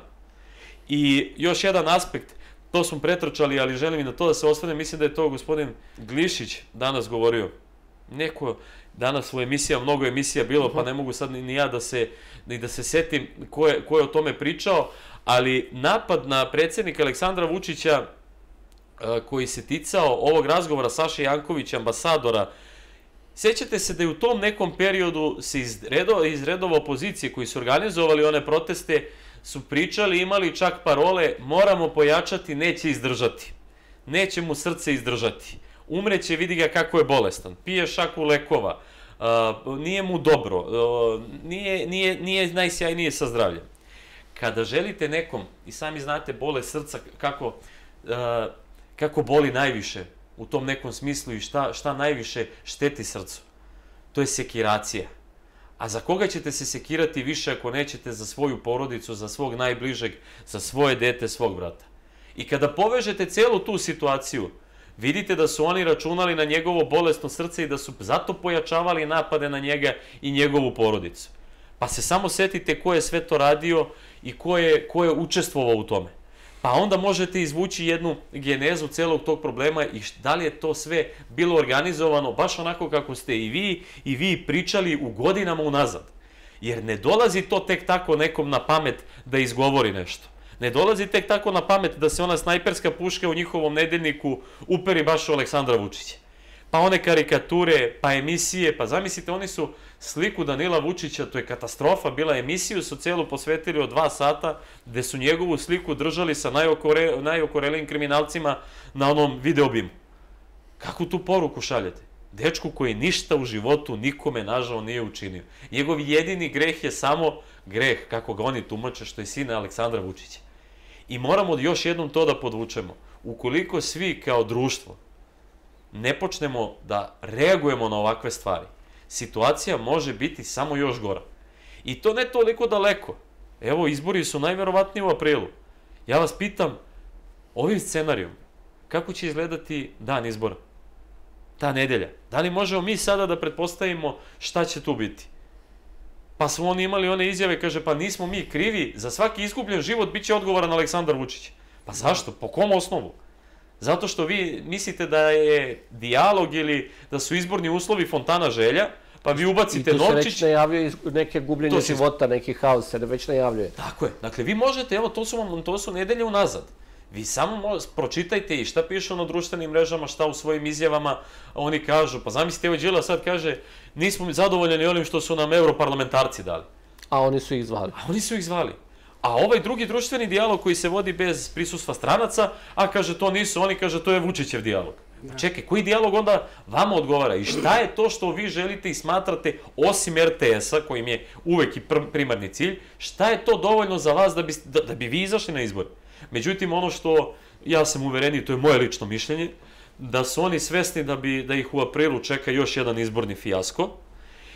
I još jedan aspekt, to smo pretrčali, ali želim i na to da se osvrnem, mislim da je to gospodin Glišić danas govorio. Neko danas u emisija, mnogo emisija bilo, pa ne mogu sad ni ja da se, ni da se setim ko je, ko je o tome pričao, ali napad na predsjednika Aleksandra Vučića koji se ticao ovog razgovora Saše Jankovića, ambasadora, sećate se da je u tom nekom periodu se iz redova, iz redova opozicije koji su organizovali one proteste su pričali, imali čak parole, moramo pojačati, neće izdržati. Neće mu srce izdržati. Umreće, vidi ga kako je bolestan, pije šaku lekova, nije mu dobro, nije, nije, nije najsjajnije sa zdravljem. Kada želite nekom, i sami znate bolest srca, kako, kako boli najviše u tom nekom smislu i šta, šta najviše šteti srcu, to je sekiracija. A za koga ćete se sekirati više ako nećete za svoju porodicu, za svog najbližeg, za svoje dete, svog brata? I kada povežete celu tu situaciju, vidite da su oni računali na njegovo bolesno srce i da su zato pojačavali napade na njega i njegovu porodicu. Pa se samo setite ko je sve to radio i ko je, ko je učestvovao u tome. Pa onda možete izvući jednu genezu celog tog problema i da li je to sve bilo organizovano baš onako kako ste i vi i vi pričali u godinama unazad. Jer ne dolazi to tek tako nekom na pamet da izgovori nešto. Ne dolazi tek tako na pamet da se ona snajperska puška u njihovom nedeljniku uperi baš u Aleksandra Vučića. Pa one karikature, pa emisije, pa zamislite, oni su sliku Danila Vučića, to je katastrofa, bila emisiju, su celu posvetili od dva sata, gde su njegovu sliku držali sa najokore, najokorelijim kriminalcima na onom videobimu. Kakvu tu poruku šaljete? Dečku koji ništa u životu nikome nažao nije učinio. Njegov jedini greh je samo greh, kako ga oni tumače, što je sin Aleksandra Vučića. I moramo još jednom to da podvučemo. Ukoliko svi kao društvo ne počnemo da reagujemo na ovakve stvari, situacija može biti samo još gora. I to ne toliko daleko. Evo, izbori su najverovatniji u aprilu. Ja vas pitam, ovim scenarijom, kako će izgledati dan izbora? Ta nedelja. Da li možemo mi sada da pretpostavimo šta će tu biti? Pa su oni imali one izjave, kaže, pa nismo mi krivi, za svaki izgubljen život bit će odgovoran Aleksandar Vučić. Pa zašto? Po kom osnovu? Zato što vi mislite da je dijalog ili da su izborni uslovi fontana želja, pa vi ubacite novčić... I tu se već najavljuje neke gubljenje života, neki haos se već najavljuje. Tako je. Dakle, vi možete, evo, to su vam, to su nedelje unazad. Vi samo pročitajte i šta pišu na društvenim mrežama, šta u svojim izjavama oni kažu. Pa zamislite, evo Đila sad kaže, nismo zadovoljeni onim što su nam europarlamentarci dali. A oni su ih zvali. A oni su ih zvali. A ovaj drugi društveni dijalog koji se vodi bez prisustva stranaca, a kaže to nisu oni, kaže to je Vučićev dijalog. Čekaj, koji dijalog onda vama odgovara? I šta je to što vi želite i smatrate, osim er te es-a, kojim je uvek i primarni cilj, šta je to dovoljno za vas da bi, da, da bi vi izašli na izbor? Međutim, ono što ja sam uvereniji, to je moje lično mišljenje, da su oni svesni da, bi, da ih u aprilu čeka još jedan izborni fijasko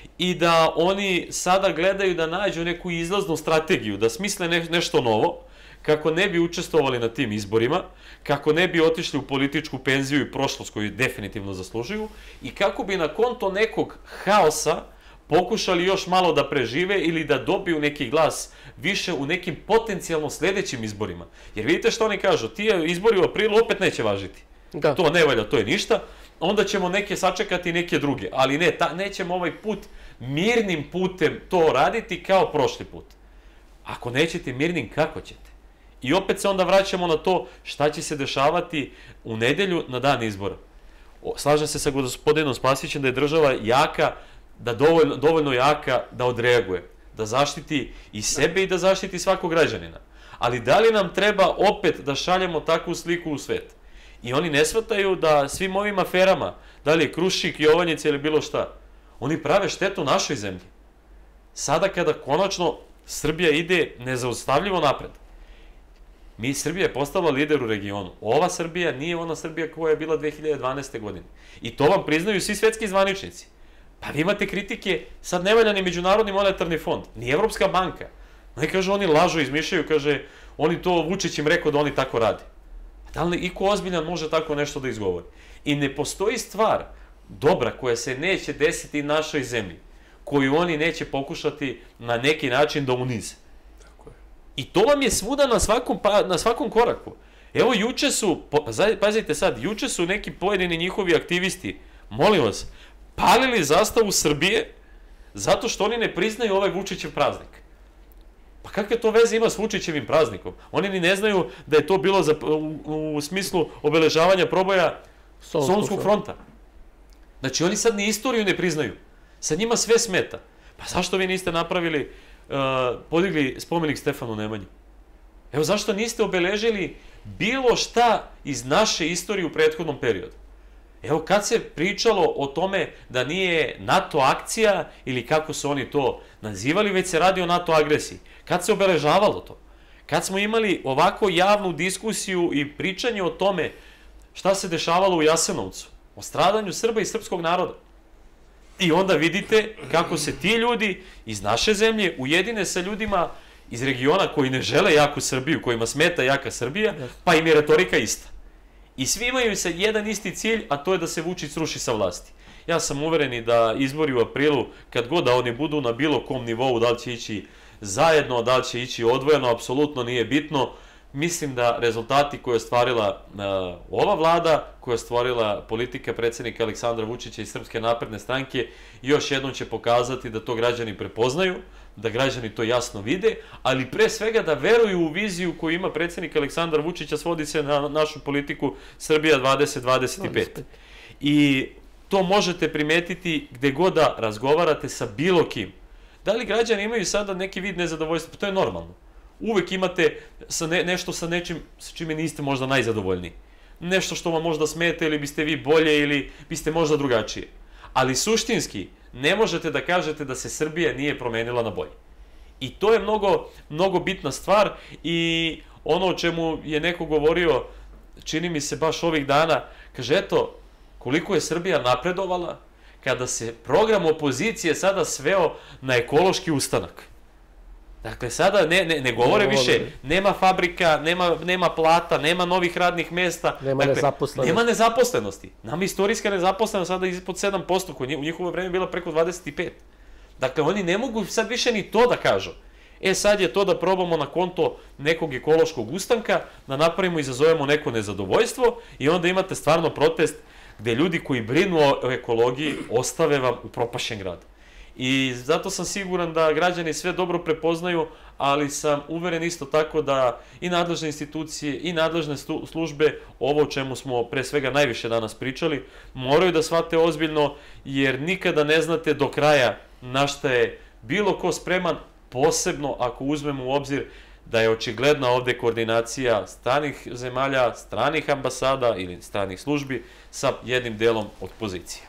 i da oni sada gledaju da nađu neku izlaznu strategiju, da smisle nešto novo, kako ne bi učestvovali na tim izborima, kako ne bi otišli u političku penziju i prošlost koju definitivno zaslužuju i kako bi na konto nekog haosa pokušali još malo da prežive ili da dobiju neki glas više u nekim potencijalno sledećim izborima. Jer vidite što oni kažu, ti izbori u aprilu opet neće važiti. To ne valja, to je ništa. Onda ćemo neke sačekati i neke druge. Ali ne, nećemo ovaj put mirnim putem to raditi kao prošli put. Ako nećete mirnim, kako ćete? I opet se onda vraćamo na to šta će se dešavati u nedelju na dan izbora. Slažem se sa gospodinom Spasićem da je država jaka, da dovoljno jaka da odreaguje, da zaštiti i sebe i da zaštiti svakog građanina. Ali da li nam treba opet da šaljemo takvu sliku u svet? I oni ne shvataju da svim ovim aferama, da li je Krušik, Jovanjica ili bilo šta, oni prave štetu našoj zemlji. Sada kada konačno Srbija ide nezaustavljivo napred, mi Srbija je postala lider u regionu. Ova Srbija nije ona Srbija koja je bila dve hiljade dvanaeste. godine. I to vam priznaju svi svetski zvaničnici. Pa vi imate kritike, sad ne valja ni Međunarodni monetarni fond, ni Evropska banka. Oni kažu, oni lažu, izmišljaju, kaže, oni to Vučić im rekao da oni tako rade. Da li iko ozbiljan može tako nešto da izgovori? I ne postoji stvar dobra koja se neće desiti našoj zemlji, koju oni neće pokušati na neki način da unize. I to vam je svuda na svakom koraku. Evo, juče su, pazite sad, juče su neki pojedini njihovi aktivisti, molim vas, palili zastavu Srbije zato što oni ne priznaju ovaj Vučićev praznik. Pa kakve to veze ima s Vučićevim praznikom? Oni ni ne znaju da je to bilo u smislu obeležavanja proboja Solunskog fronta. Znači, oni sad ni istoriju ne priznaju. Sad njima sve smeta. Pa zašto vi niste napravili, podigli spomenik Stefanu Nemanji? Evo, zašto niste obeležili bilo šta iz naše istorije u prethodnom periodu? Evo, kad se pričalo o tome da nije NATO akcija, ili kako su oni to nazivali, već se radi o NATO agresiji. Kad se obeležavalo to? Kad smo imali ovako javnu diskusiju i pričanje o tome šta se dešavalo u Jasenovcu, o stradanju Srba i srpskog naroda. I onda vidite kako se ti ljudi iz naše zemlje ujedine sa ljudima iz regiona koji ne žele jaku Srbiju, kojima smeta jaka Srbija, pa im je retorika ista. I svi imaju se jedan isti cilj, a to je da se Vučić sruši sa vlasti. Ja sam uveren i da izbori u aprilu, kad god da oni budu na bilo kom nivou, da li će ići zajedno, da li će ići odvojeno, apsolutno nije bitno. Mislim da rezultati koje je stvarila ova vlada, koje je stvorila politika predsjednika Aleksandra Vučića i Srpske napredne stranke, još jednom će pokazati da to građani prepoznaju, da građani to jasno vide, ali pre svega da veruju u viziju koju ima predsjednik Aleksandar Vučića, svodi se na našu politiku Srbija dvadeset dvadeset pet. I to možete primetiti gde god da razgovarate sa bilo kim. Da li građani imaju sada neki vid nezadovoljstva? Pa to je normalno. Uvek imate nešto sa nečim sa čime niste možda najzadovoljniji. Nešto što vam možda smeta ili biste vi bolje ili biste možda drugačije. Ali suštinski ne možete da kažete da se Srbija nije promenila na bolje. I to je mnogo, mnogo bitna stvar i ono o čemu je neko govorio, čini mi se baš ovih dana, kaže eto, koliko je Srbija napredovala kada se program opozicije sada sveo na ekološki ustanak. Dakle, sada ne govore više, nema fabrika, nema plata, nema novih radnih mesta. Nema nezaposlenosti. Nema nezaposlenosti. Nama istorijska nezaposlenost sada je ispod sedam posto, koja u njihovo vreme bila preko dvadeset pet. Dakle, oni ne mogu sad više ni to da kažu. E, sad je to da probamo na konto nekog ekološkog ustanka, da napravimo i izazovemo neko nezadovoljstvo i onda imate stvarno protest gde ljudi koji brinu o ekologiji ostave vam u propašen grad. I zato sam siguran da građani sve dobro prepoznaju, ali sam uveren isto tako da i nadležne institucije i nadležne službe, ovo o čemu smo pre svega najviše danas pričali, moraju da shvate ozbiljno, jer nikada ne znate do kraja na šta je bilo ko spreman, posebno ako uzmemo u obzir da je očigledna ovde koordinacija stranih zemalja, stranih ambasada ili stranih službi sa jednim delom opozicije.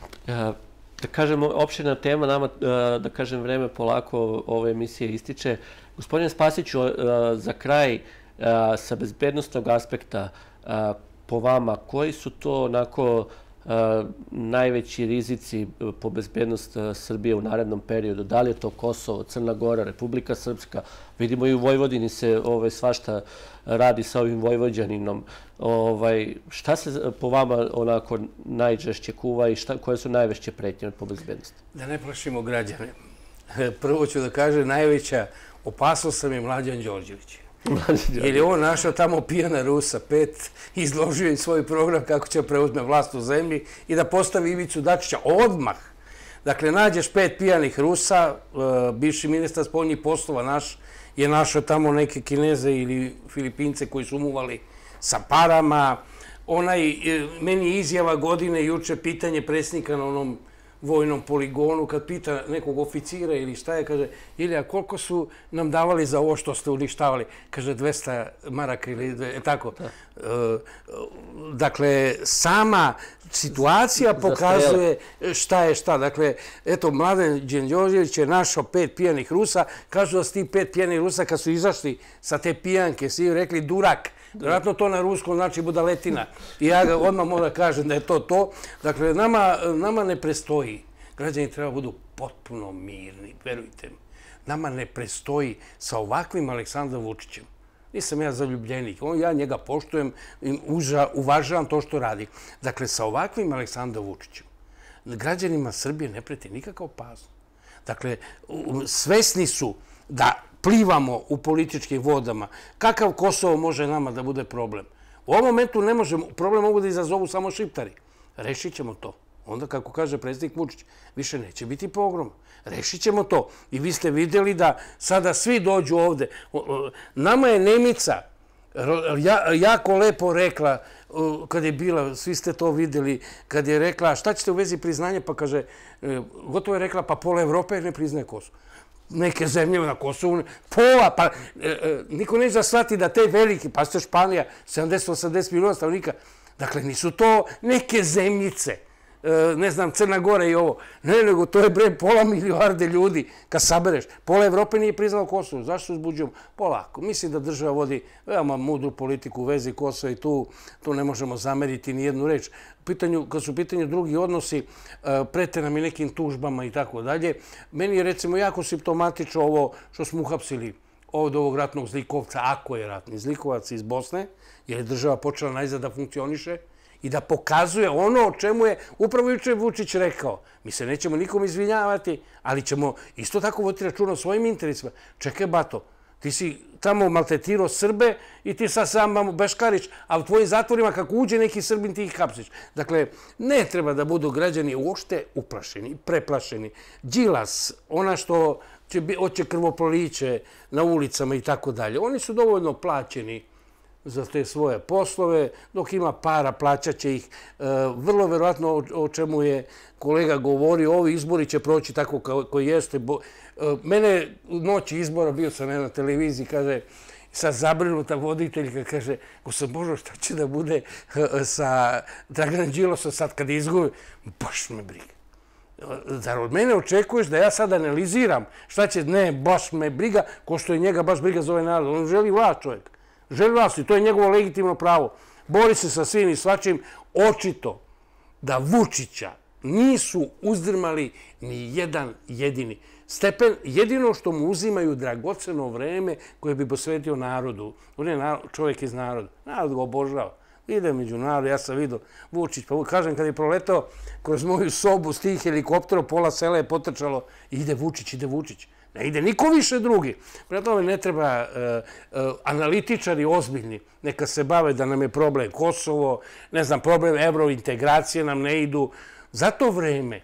Da kažem, opširna tema, nama, da kažem, vreme polako ove emisije ističe. Gospodine Spasiću, za kraj, sa bezbednostnog aspekta, po vama, koji su to onako najveći rizici po bezbednost Srbije u narednom periodu? Da li je to Kosovo, Crna Gora, Republika Srpska? Vidimo i u Vojvodini se svašta radi sa ovim Vojvođaninom. Šta se po vama onako najčešće kuva i koje su najveće pretnje po bezbednosti? Da ne plašimo građane. Prvo ću da kažem, najveća opasnost sam je Mlađan Đorđević. Jer je on našao tamo pijana Rusa, pet, izložio i svoj program kako će preuzme vlast u zemlji i da postavi Ivicu Dačića odmah. Dakle, nađeš pet pijanih Rusa, bivši ministar spoljnih poslova naš je našao tamo neke Kineze ili Filipince koji su umuvali sa parama. Onaj, meni je izjava godine juče pitanje predsjednika na onom vojnom poligonu, kad pita nekog oficira ili šta je, kaže, Ilija, koliko su nam davali za ovo što ste uništavali? Kaže, dvesta maraka ili tako. Dakle, sama situacija pokazuje šta je šta. Dakle, eto, Mladen Đorđević je našao pet pijanih Rusa. Kažu da su ti pet pijanih Rusa, kad su izašli sa te pijanke, svi rekli durak. Vjerojatno to na ruskom znači budaletina. I ja ga odmah moram kažem da je to to. Dakle, nama ne prestoji. Građani treba budu potpuno mirni, verujte mi. Nama ne prestoji sa ovakvim Aleksandrom Vučićem. Nisam ja zaljubljenik. Ja njega poštujem, uvažavam to što radi. Dakle, sa ovakvim Aleksandrom Vučićem građanima Srbije ne preti nikakav opasnost. Dakle, svesni su da plivamo u političkim vodama. Kakav Kosovo može nama da bude problem? U ovom momentu ne možemo, problem mogu da izazovu samo Šiptari. Rešit ćemo to. Onda, kako kaže predsjednik Vučić, više neće biti pogrom. Rešit ćemo to. I vi ste vidjeli da sada svi dođu ovde. Nama je Nemica jako lepo rekla, kad je bila, svi ste to vidjeli, kad je rekla šta ćete u vezi priznanja, pa kaže, gotovo je rekla, pa pola Evrope ne priznaje Kosovo. Neke zemlje na Kosovu, pola, pa niko neće da shvati da te veliki, pa ste Španija, sedamdeset do osamdeset miliona stanovnika, dakle nisu to neke zemljice, ne znam, Crna Gora i ovo, ne, nego to je bre pola milijarde ljudi, kad sabereš. Pola Evrope nije priznalo Kosovo, zašto uzbuđujemo? Polako, mislim da država vodi veoma mudru politiku u vezi Kosova i tu ne možemo zameriti ni jednu reč. Kad su u pitanju drugi odnosi, prete nam i nekim tužbama i tako dalje. Meni je recimo jako simptomatično ovo što smo uhapsili od ovog ratnog zlikovca, ako je ratni zlikovac iz Bosne, jer je država počela najzad da funkcioniše i da pokazuje ono o čemu je upravo juče Vučić rekao. Mi se nećemo nikom izvinjavati, ali ćemo isto tako voditi računa o svojim interesima. Čekaj, bato, ti si tamo maltretirao Srbe i ti sad sam beškariš, a u tvojim zatvorima kako uđe neki Srbin ti ih hapsiš. Dakle, ne treba da budu građani uopšte uplašeni, preplašeni. Đilas, ona što hoće krvoproliće na ulicama i tako dalje, oni su dovoljno plaćeni za te svoje poslove, dok ima para, plaćat će ih. Vrlo verovatno o čemu je kolega govorio, ovi izbori će proći tako koji jeste. Mene u noći izbora, bio sam na televiziji, kaže, sad zabrinuta voditeljka, kaže, gospod Božo, šta će da bude sa Draganom Đilasom sad kad izgubi? Baš me briga. Zar od mene očekuješ da ja sad analiziram šta će, ne, baš me briga, ko što je njega baš briga za ovaj narod. On želi vlast, čovjek. Želi vlast i to je njegovo legitimno pravo. Bori se sa svim i svačim. Očito da Vučića nisu uzdrmali ni jedan jedini stepen. Jedino što mu uzimaju dragoceno vreme koje bi posvetio narodu. On je čovjek iz naroda. Narod ga obožava. Ide među narod, ja sam vidio Vučić, pa kažem kad je proletao kroz moju sobu s tih helikoptera, pola sela je potrčalo, ide Vučić, ide Vučić. Ne ide niko više drugi. Prema tome ne treba analitičari ozbiljni, neka se bave da nam je problem Kosovo, ne znam, problem evrointegracije nam ne idu. Za to vreme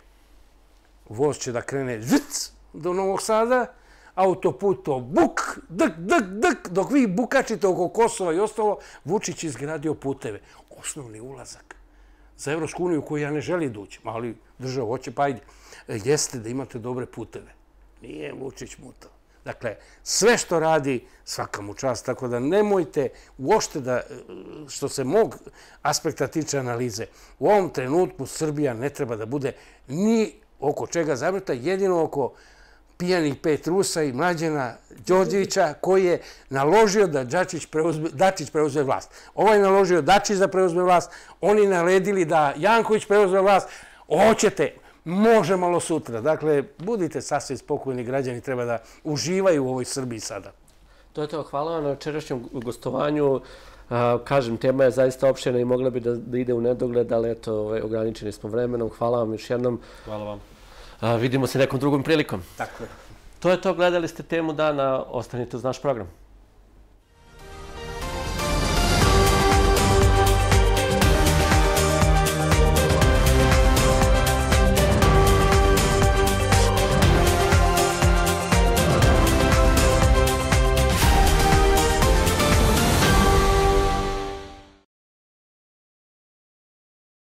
voz će da krene zc do Novog Sada, autoput to buk, dak, dak, dak, dok vi bukačite oko Kosova i ostalo, Vučić izgradio puteve. Osnovni ulazak za Evropsku uniju koju ja ne želim da uđem, ali država hoće, pa ajde, jeste da imate dobre puteve. Nije Vučić mutao. Dakle, sve što radi, svaka mu čast, tako da nemojte uopšte da, što se mog aspekta tiče analize, u ovom trenutku Srbija ne treba da bude ni oko čega zabrinuta, jedino oko pijanih pet Rusa i Mlađana Đorđevića koji je naložio da Dačić preuzme vlast. Ovaj je naložio Dačić da preuzme vlast, oni naredili da Janković preuzme vlast. Hoćete, može malo sutra. Dakle, budite sasvim spokojni, građani treba da uživaju u ovoj Srbiji sada. To je to, hvala vam na večerašnjem gostovanju. Kažem, tema je zaista opširna i mogla bi da ide u nedogled, ali eto, ograničeni smo vremenom. Hvala vam još jednom. Hvala vam. Vidimo se nekom drugom prilikom. Tako je. To je to, gledali ste Temu dana, ostanite uz naš program.